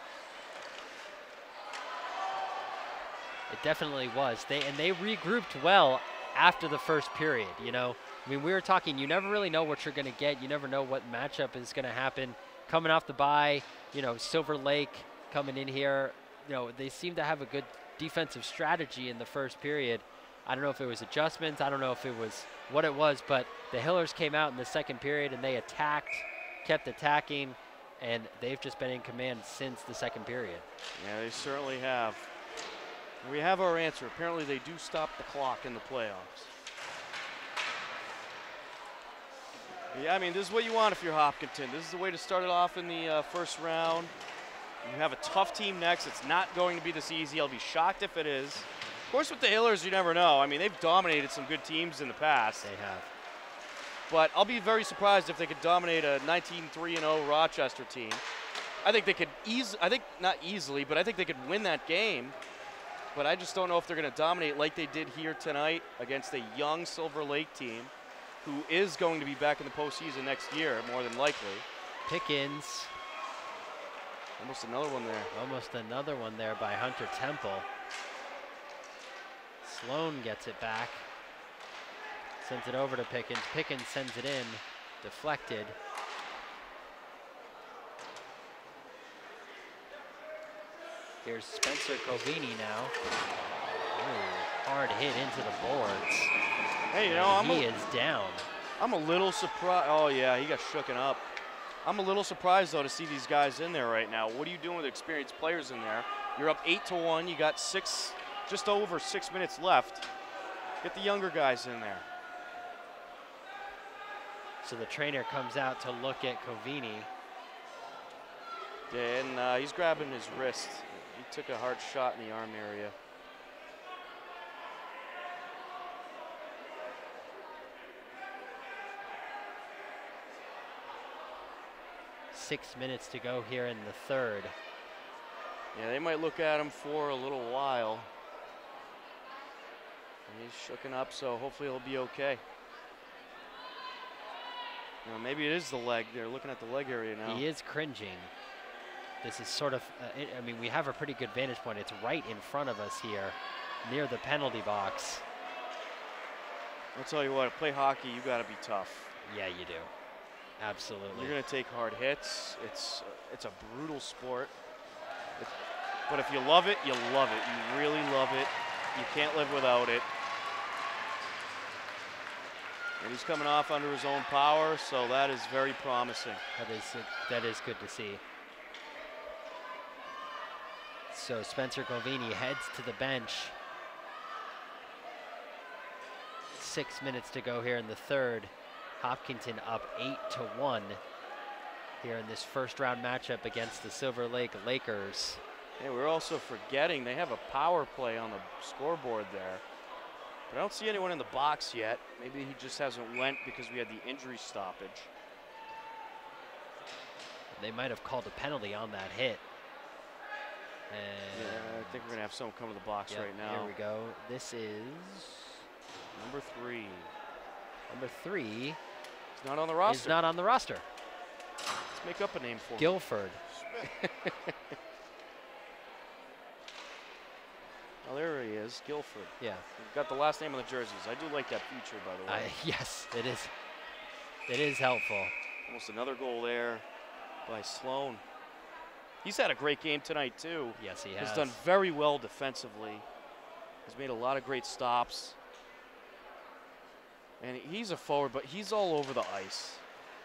It definitely was. They regrouped well after the first period, you know. I mean, we were talking, you never really know what you're going to get. You never know what matchup is going to happen. Coming off the bye, you know, Silver Lake coming in here, you know, they seem to have a good defensive strategy in the first period. I don't know if it was adjustments. I don't know if it was what it was, but the Hillers came out in the second period and they attacked, kept attacking, and they've just been in command since the second period. Yeah, they certainly have. We have our answer. Apparently they do stop the clock in the playoffs. Yeah, I mean, this is what you want if you're Hopkinton. This is the way to start it off in the first round. You have a tough team next. It's not going to be this easy. I'll be shocked if it is. Of course, with the Hillers, you never know. I mean, they've dominated some good teams in the past. They have. But I'll be very surprised if they could dominate a 19-3-0 Rochester team. I think they could not easily, but I think they could win that game. But I just don't know if they're going to dominate like they did here tonight against a young Silver Lake team who is going to be back in the postseason next year, more than likely. Pickens. Almost another one there. Almost another one there by Hunter Temple. Sloan gets it back. Sends it over to Pickens. Pickens sends it in. Deflected. Here's Spencer Covini now. Ooh, hard hit into the boards. Hey, you know, he is down. I'm a little surprised. Oh, yeah, he got shooken up. I'm a little surprised, though, to see these guys in there right now. What are you doing with experienced players in there? You're up 8-1. You got just over 6 minutes left. Get the younger guys in there. So the trainer comes out to look at Covini. And he's grabbing his wrist. He took a hard shot in the arm area. 6 minutes to go here in the third. Yeah, they might look at him for a little while. He's shooken up, so hopefully he'll be okay. You know, maybe it is the leg. They're looking at the leg area now. He is cringing. This is sort of, I mean, we have a pretty good vantage point. It's right in front of us here, near the penalty box. I'll tell you what, to play hockey, you got to be tough. Yeah, you do. Absolutely. You're going to take hard hits. It's a brutal sport. But if you love it, you love it. You really love it. You can't live without it. And he's coming off under his own power, so that is very promising. That is good to see. So Spencer Govini heads to the bench. 6 minutes to go here in the third. Hopkinton up 8-1 here in this first round matchup against the Silver Lake Lakers. Yeah, we're also forgetting they have a power play on the scoreboard there. But I don't see anyone in the box yet. Maybe he just hasn't went because we had the injury stoppage. They might have called a penalty on that hit. And yeah, I think we're gonna have someone come to the box right now. Here we go. This is number 3. Number 3. He's not on the roster. He's not on the roster. Let's make up a name for him. Guilford. Oh, there he is, Guilford. Yeah. We've got the last name on the jerseys. I do like that feature, by the way. Yes, it is. It is helpful. Almost another goal there by Sloan. He's had a great game tonight, too. Yes, he has. He's done very well defensively. He's made a lot of great stops. And he's a forward, but he's all over the ice.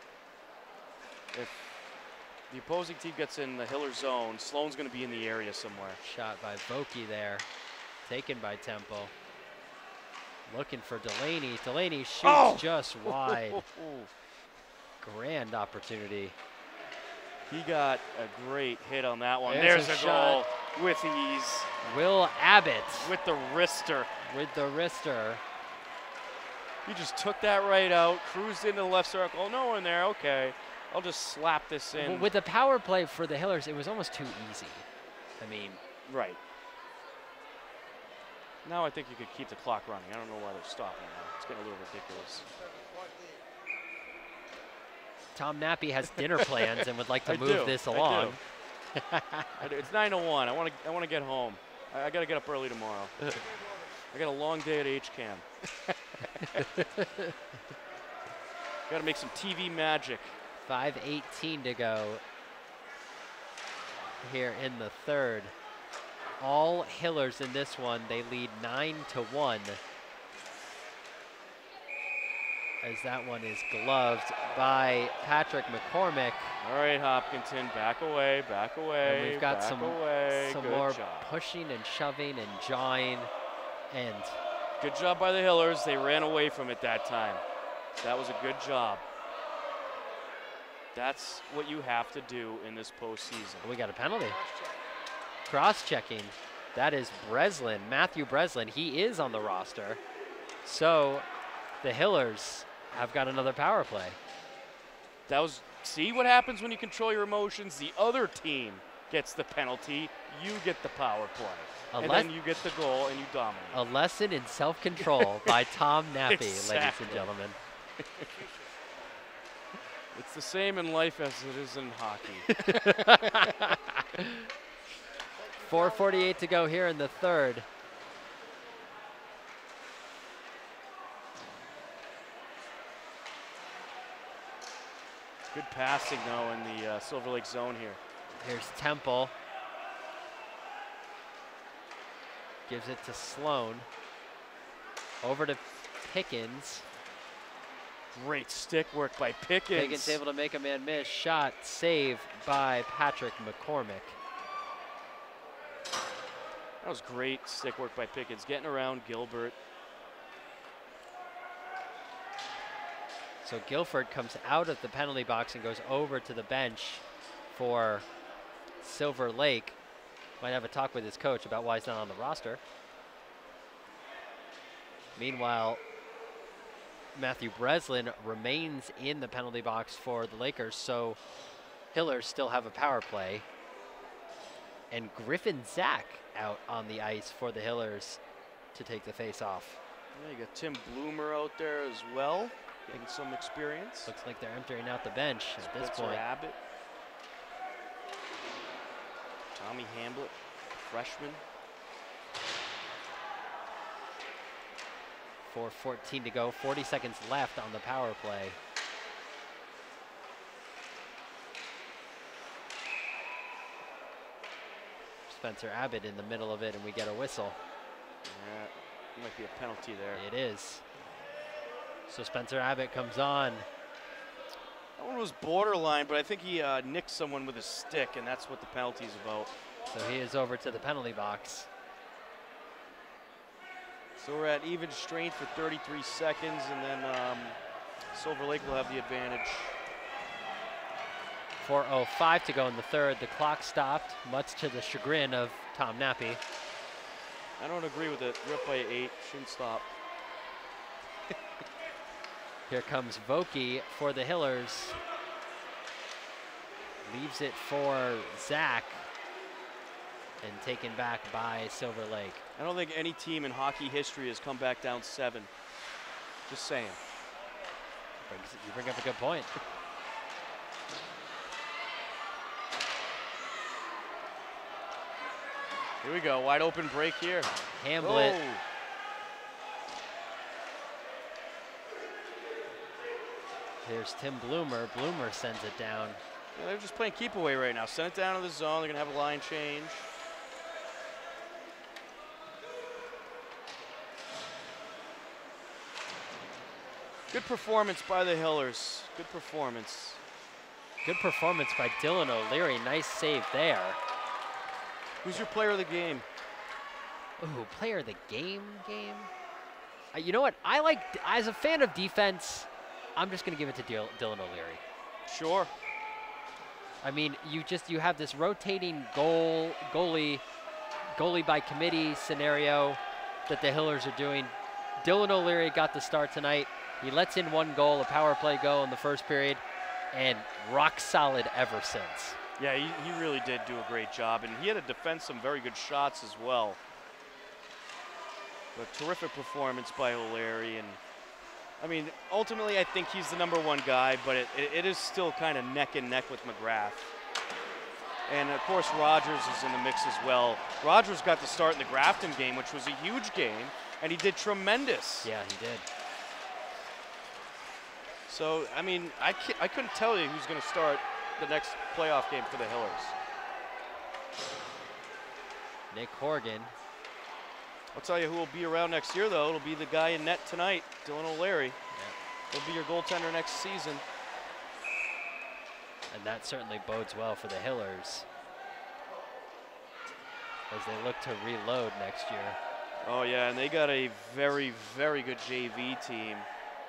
If the opposing team gets in the Hiller zone, Sloan's going to be in the area somewhere. Shot by Vokey there. Taken by Temple. Looking for Delaney. Delaney shoots just wide. Grand opportunity. He got a great hit on that one. There's There's a a goal shot. with ease. Will Abbott. With the wrister. With the wrister. He just took that right out, cruised into the left circle. Oh, no one there. Okay. I'll just slap this in. Well, with the power play for the Hillers, it was almost too easy. I mean. Right. Now I think you could keep the clock running. I don't know why they're stopping now. It's getting a little ridiculous. Tom Nappy has dinner plans and would like to I move do. this along. I do. It's 9:01. I want to get home. I got to get up early tomorrow. I got a long day at HCAM. Got to make some TV magic. 5:18 to go here in the third. All Hillers in this one. They lead 9-1. As that one is gloved by Patrick McCormick. All right, Hopkinton, back away, back away. And we've got back some Good more job. pushing and shoving and jawing. And good job by the Hillers. They ran away from it that time. That was a good job. That's what you have to do in this postseason. we got a penalty. Cross-checking. That is Breslin, Matthew Breslin. He is on the roster. So the Hillers have got another power play. That was, see what happens when you control your emotions? The other team gets the penalty, you get the power play. And then you get the goal and you dominate. A lesson in self-control by Tom Nappy, Exactly. ladies and gentlemen. It's the same in life as it is in hockey. 4:48 to go here in the third. Good passing, though, in the Silver Lake zone here. Here's Temple. Gives it to Sloan. Over to Pickens. Great stick work by Pickens. Pickens able to make a man miss. Shot, save by Patrick McCormick. That was great stick work by Pickens, getting around Gilbert. So Guilford comes out of the penalty box and goes over to the bench for Silver Lake. Might have a talk with his coach about why he's not on the roster. Meanwhile, Matthew Breslin remains in the penalty box for the Lakers. So Hillers still have a power play. And Griffin Zach out on the ice for the Hillers to take the face off. Yeah, you got Tim Bloomer out there as well, getting some experience. Looks like they're emptying out the bench at this Spencer point. Abbott. Tommy Hamblett, freshman. 4:14 to go, 40 seconds left on the power play. Spencer Abbott in the middle of it, and we get a whistle. Yeah, might be a penalty there. It is. So Spencer Abbott comes on. That one was borderline, but I think he nicked someone with a stick, and that's what the penalty's about. So he is over to the penalty box. So we're at even strength for 33 seconds, and then Silver Lake will have the advantage. 4:05 to go in the third. The clock stopped, much to the chagrin of Tom Nappy. I don't agree with it. We're up by 8. Shouldn't stop. Here comes Vokey for the Hillers. Leaves it for Zach. And taken back by Silver Lake. I don't think any team in hockey history has come back down 7. Just saying. You bring up a good point. Here we go, wide open break here. Hamblett. Oh. Here's Tim Bloomer. Bloomer sends it down. Yeah, they're just playing keep away right now. Send it down to the zone. They're gonna have a line change. Good performance by the Hillers. Good performance. Good performance by Dylan O'Leary. Nice save there. Who's your player of the game? Ooh, player of the game? You know what? I like, as a fan of defense, I'm just going to give it to Dylan O'Leary. Sure. I mean, you have this rotating goalie by committee scenario that the Hillers are doing. Dylan O'Leary got the start tonight. He lets in one goal, a power play goal in the first period, and rock solid ever since. Yeah, he really did do a great job, and he had to defend some very good shots as well. But terrific performance by O'Leary, and I mean, ultimately I think he's the #1 guy, but it is still kind of neck and neck with McGrath. And of course Rogers is in the mix as well. Rogers got the start in the Grafton game, which was a huge game, and he did tremendous. Yeah, he did. So, I mean, I couldn't tell you who's going to start the next playoff game for the Hillers. Nick Horgan. I'll tell you who will be around next year, though. It'll be the guy in net tonight, Dylan O'Leary. Yeah. He'll be your goaltender next season. And that certainly bodes well for the Hillers as they look to reload next year. Oh, yeah, and they got a very, very good JV team.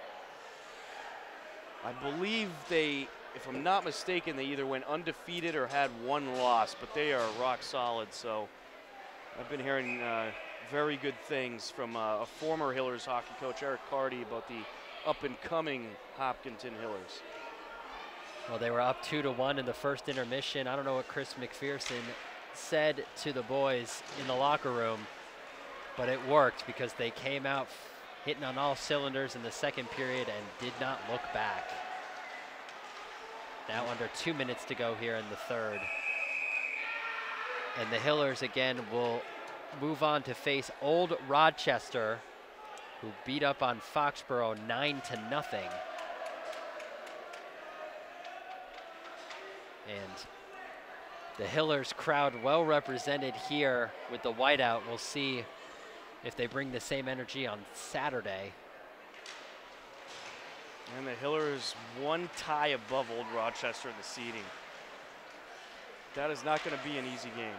I believe they, if I'm not mistaken, they either went undefeated or had 1 loss, but they are rock solid. So I've been hearing very good things from a former Hillers hockey coach, Eric Carty, about the up-and-coming Hopkinton Hillers. Well, they were up 2-1 in the first intermission. I don't know what Chris McPherson said to the boys in the locker room, but it worked because they came out hitting on all cylinders in the second period and did not look back. Now under 2 minutes to go here in the third. And the Hillers again will move on to face Old Rochester, who beat up on Foxborough 9-0. And the Hillers crowd well represented here with the whiteout. We'll see if they bring the same energy on Saturday. And the Hillers 1 tie above Old Rochester in the seeding. That is not going to be an easy game.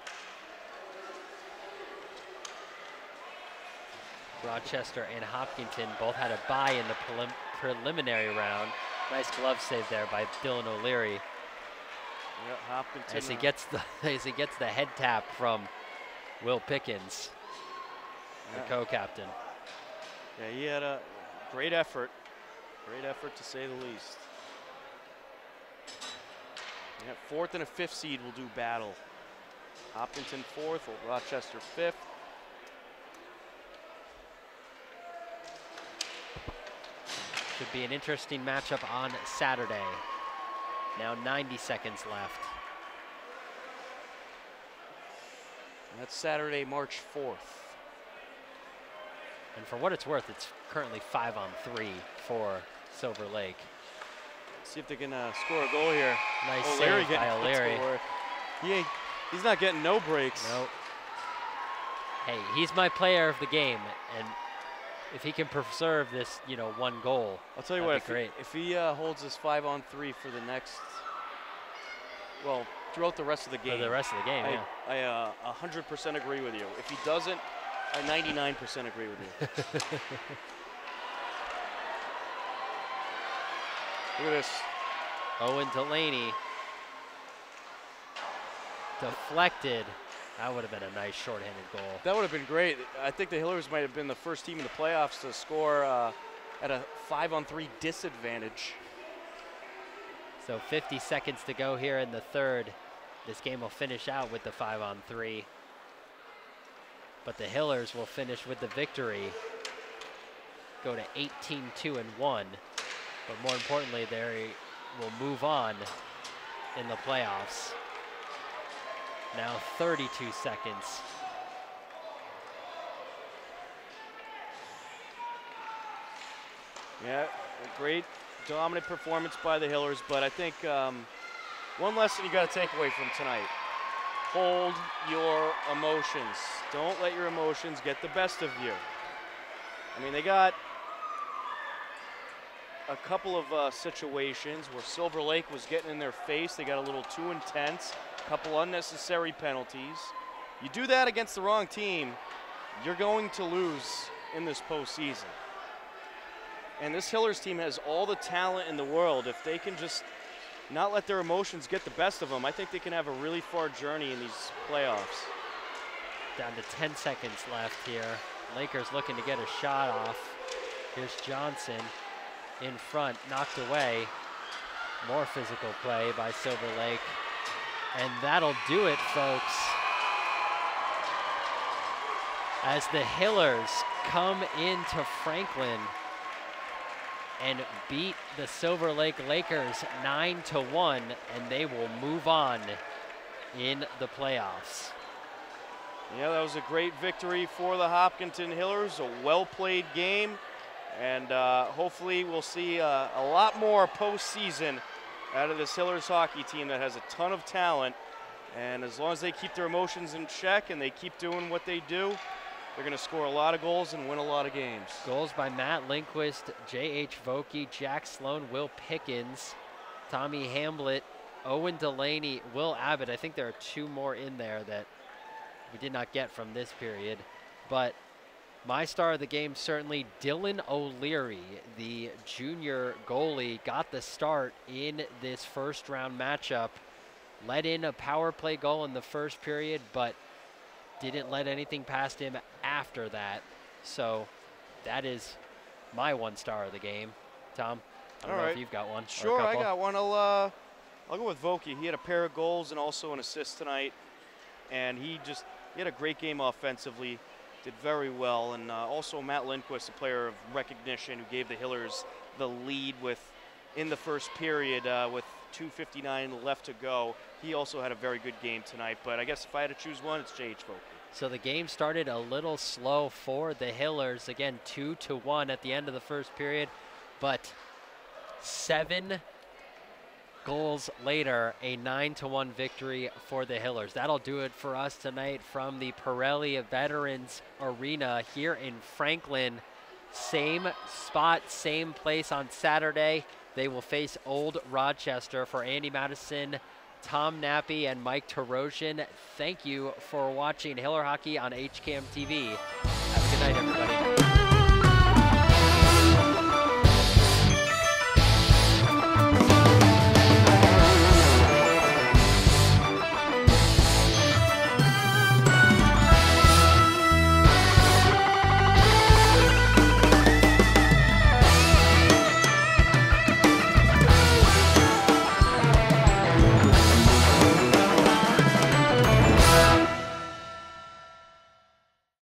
Rochester and Hopkinton both had a bye in the preliminary round. Nice glove save there by Dylan O'Leary. Yeah, Hopkinton. As he gets the head tap from Will Pickens, the co-captain. Yeah, he had a great effort. Great effort to say the least. Yeah, 4th and a 5th seed will do battle. Hopkinton 4th, Old Rochester 5th. Should be an interesting matchup on Saturday. Now 90 seconds left. That's Saturday, March 4th. And for what it's worth, it's currently 5-on-3 for Silver Lake. See if they can score a goal here. Nice O'Leary save by getting put to O'Leary. work. He's not getting no breaks. Nope. Hey, he's my player of the game, and if he can preserve this, one goal, I'll tell you that'd what, be great. if he holds this 5-on-3 for the next, well, throughout the rest of the game. For the rest of the game, yeah. I 100% agree with you. If he doesn't, I 99% agree with you. Look at this. Owen Delaney deflected. That would have been a nice shorthanded goal. That would have been great. I think the Hillers might have been the first team in the playoffs to score at a 5-on-3 disadvantage. So 50 seconds to go here in the third. This game will finish out with the 5-on-3. But the Hillers will finish with the victory. Go to 18-2-1. But more importantly, they will move on in the playoffs. Now 32 seconds. Yeah, a great dominant performance by the Hillers, but I think one lesson you got to take away from tonight: hold your emotions. Don't let your emotions get the best of you. I mean, they got a couple of situations where Silver Lake was getting in their face. They got a little too intense, a couple unnecessary penalties. You do that against the wrong team, you're going to lose in this postseason. And this Hillers team has all the talent in the world. If they can just not let their emotions get the best of them, I think they can have a really far journey in these playoffs. Down to 10 seconds left here. Lakers looking to get a shot off. Here's Johnson in front, knocked away. More physical play by Silver Lake. And that'll do it, folks. As the Hillers come into Franklin and beat the Silver Lake Lakers 9-1, and they will move on in the playoffs. Yeah, that was a great victory for the Hopkinton Hillers, a well-played game, and hopefully we'll see a lot more postseason out of this Hillers hockey team that has a ton of talent, and as long as they keep their emotions in check and they keep doing what they do, they're going to score a lot of goals and win a lot of games. Goals by Matt Lindquist, J.H. Vokey, Jack Sloan, Will Pickens, Tommy Hamblett, Owen Delaney, Will Abbott. I think there are two more in there that we did not get from this period. But my star of the game, certainly Dylan O'Leary, the junior goalie, got the start in this first round matchup. Let in a power play goal in the first period, but didn't let anything past him after that. So that is my one star of the game. Tom, I don't know if you've got one. Sure, I got one. I'll go with Vokey. He had a pair of goals and also an assist tonight. And he had a great game offensively, did very well. And also Matt Lindquist, a player of recognition who gave the Hillers the lead in the first period with 2:59 left to go. He also had a very good game tonight. But I guess if I had to choose one, it's J.H. Vokey. So the game started a little slow for the Hillers. Again, 2-1 at the end of the first period. But 7 goals later, a 9-1 victory for the Hillers. That'll do it for us tonight from the Pirelli Veterans Arena here in Franklin. Same spot, same place on Saturday. They will face Old Rochester. For Andy Madison, Tom Nappy, and Mike Tarosian, thank you for watching Hiller Hockey on HCAM TV. Have a good night, everybody.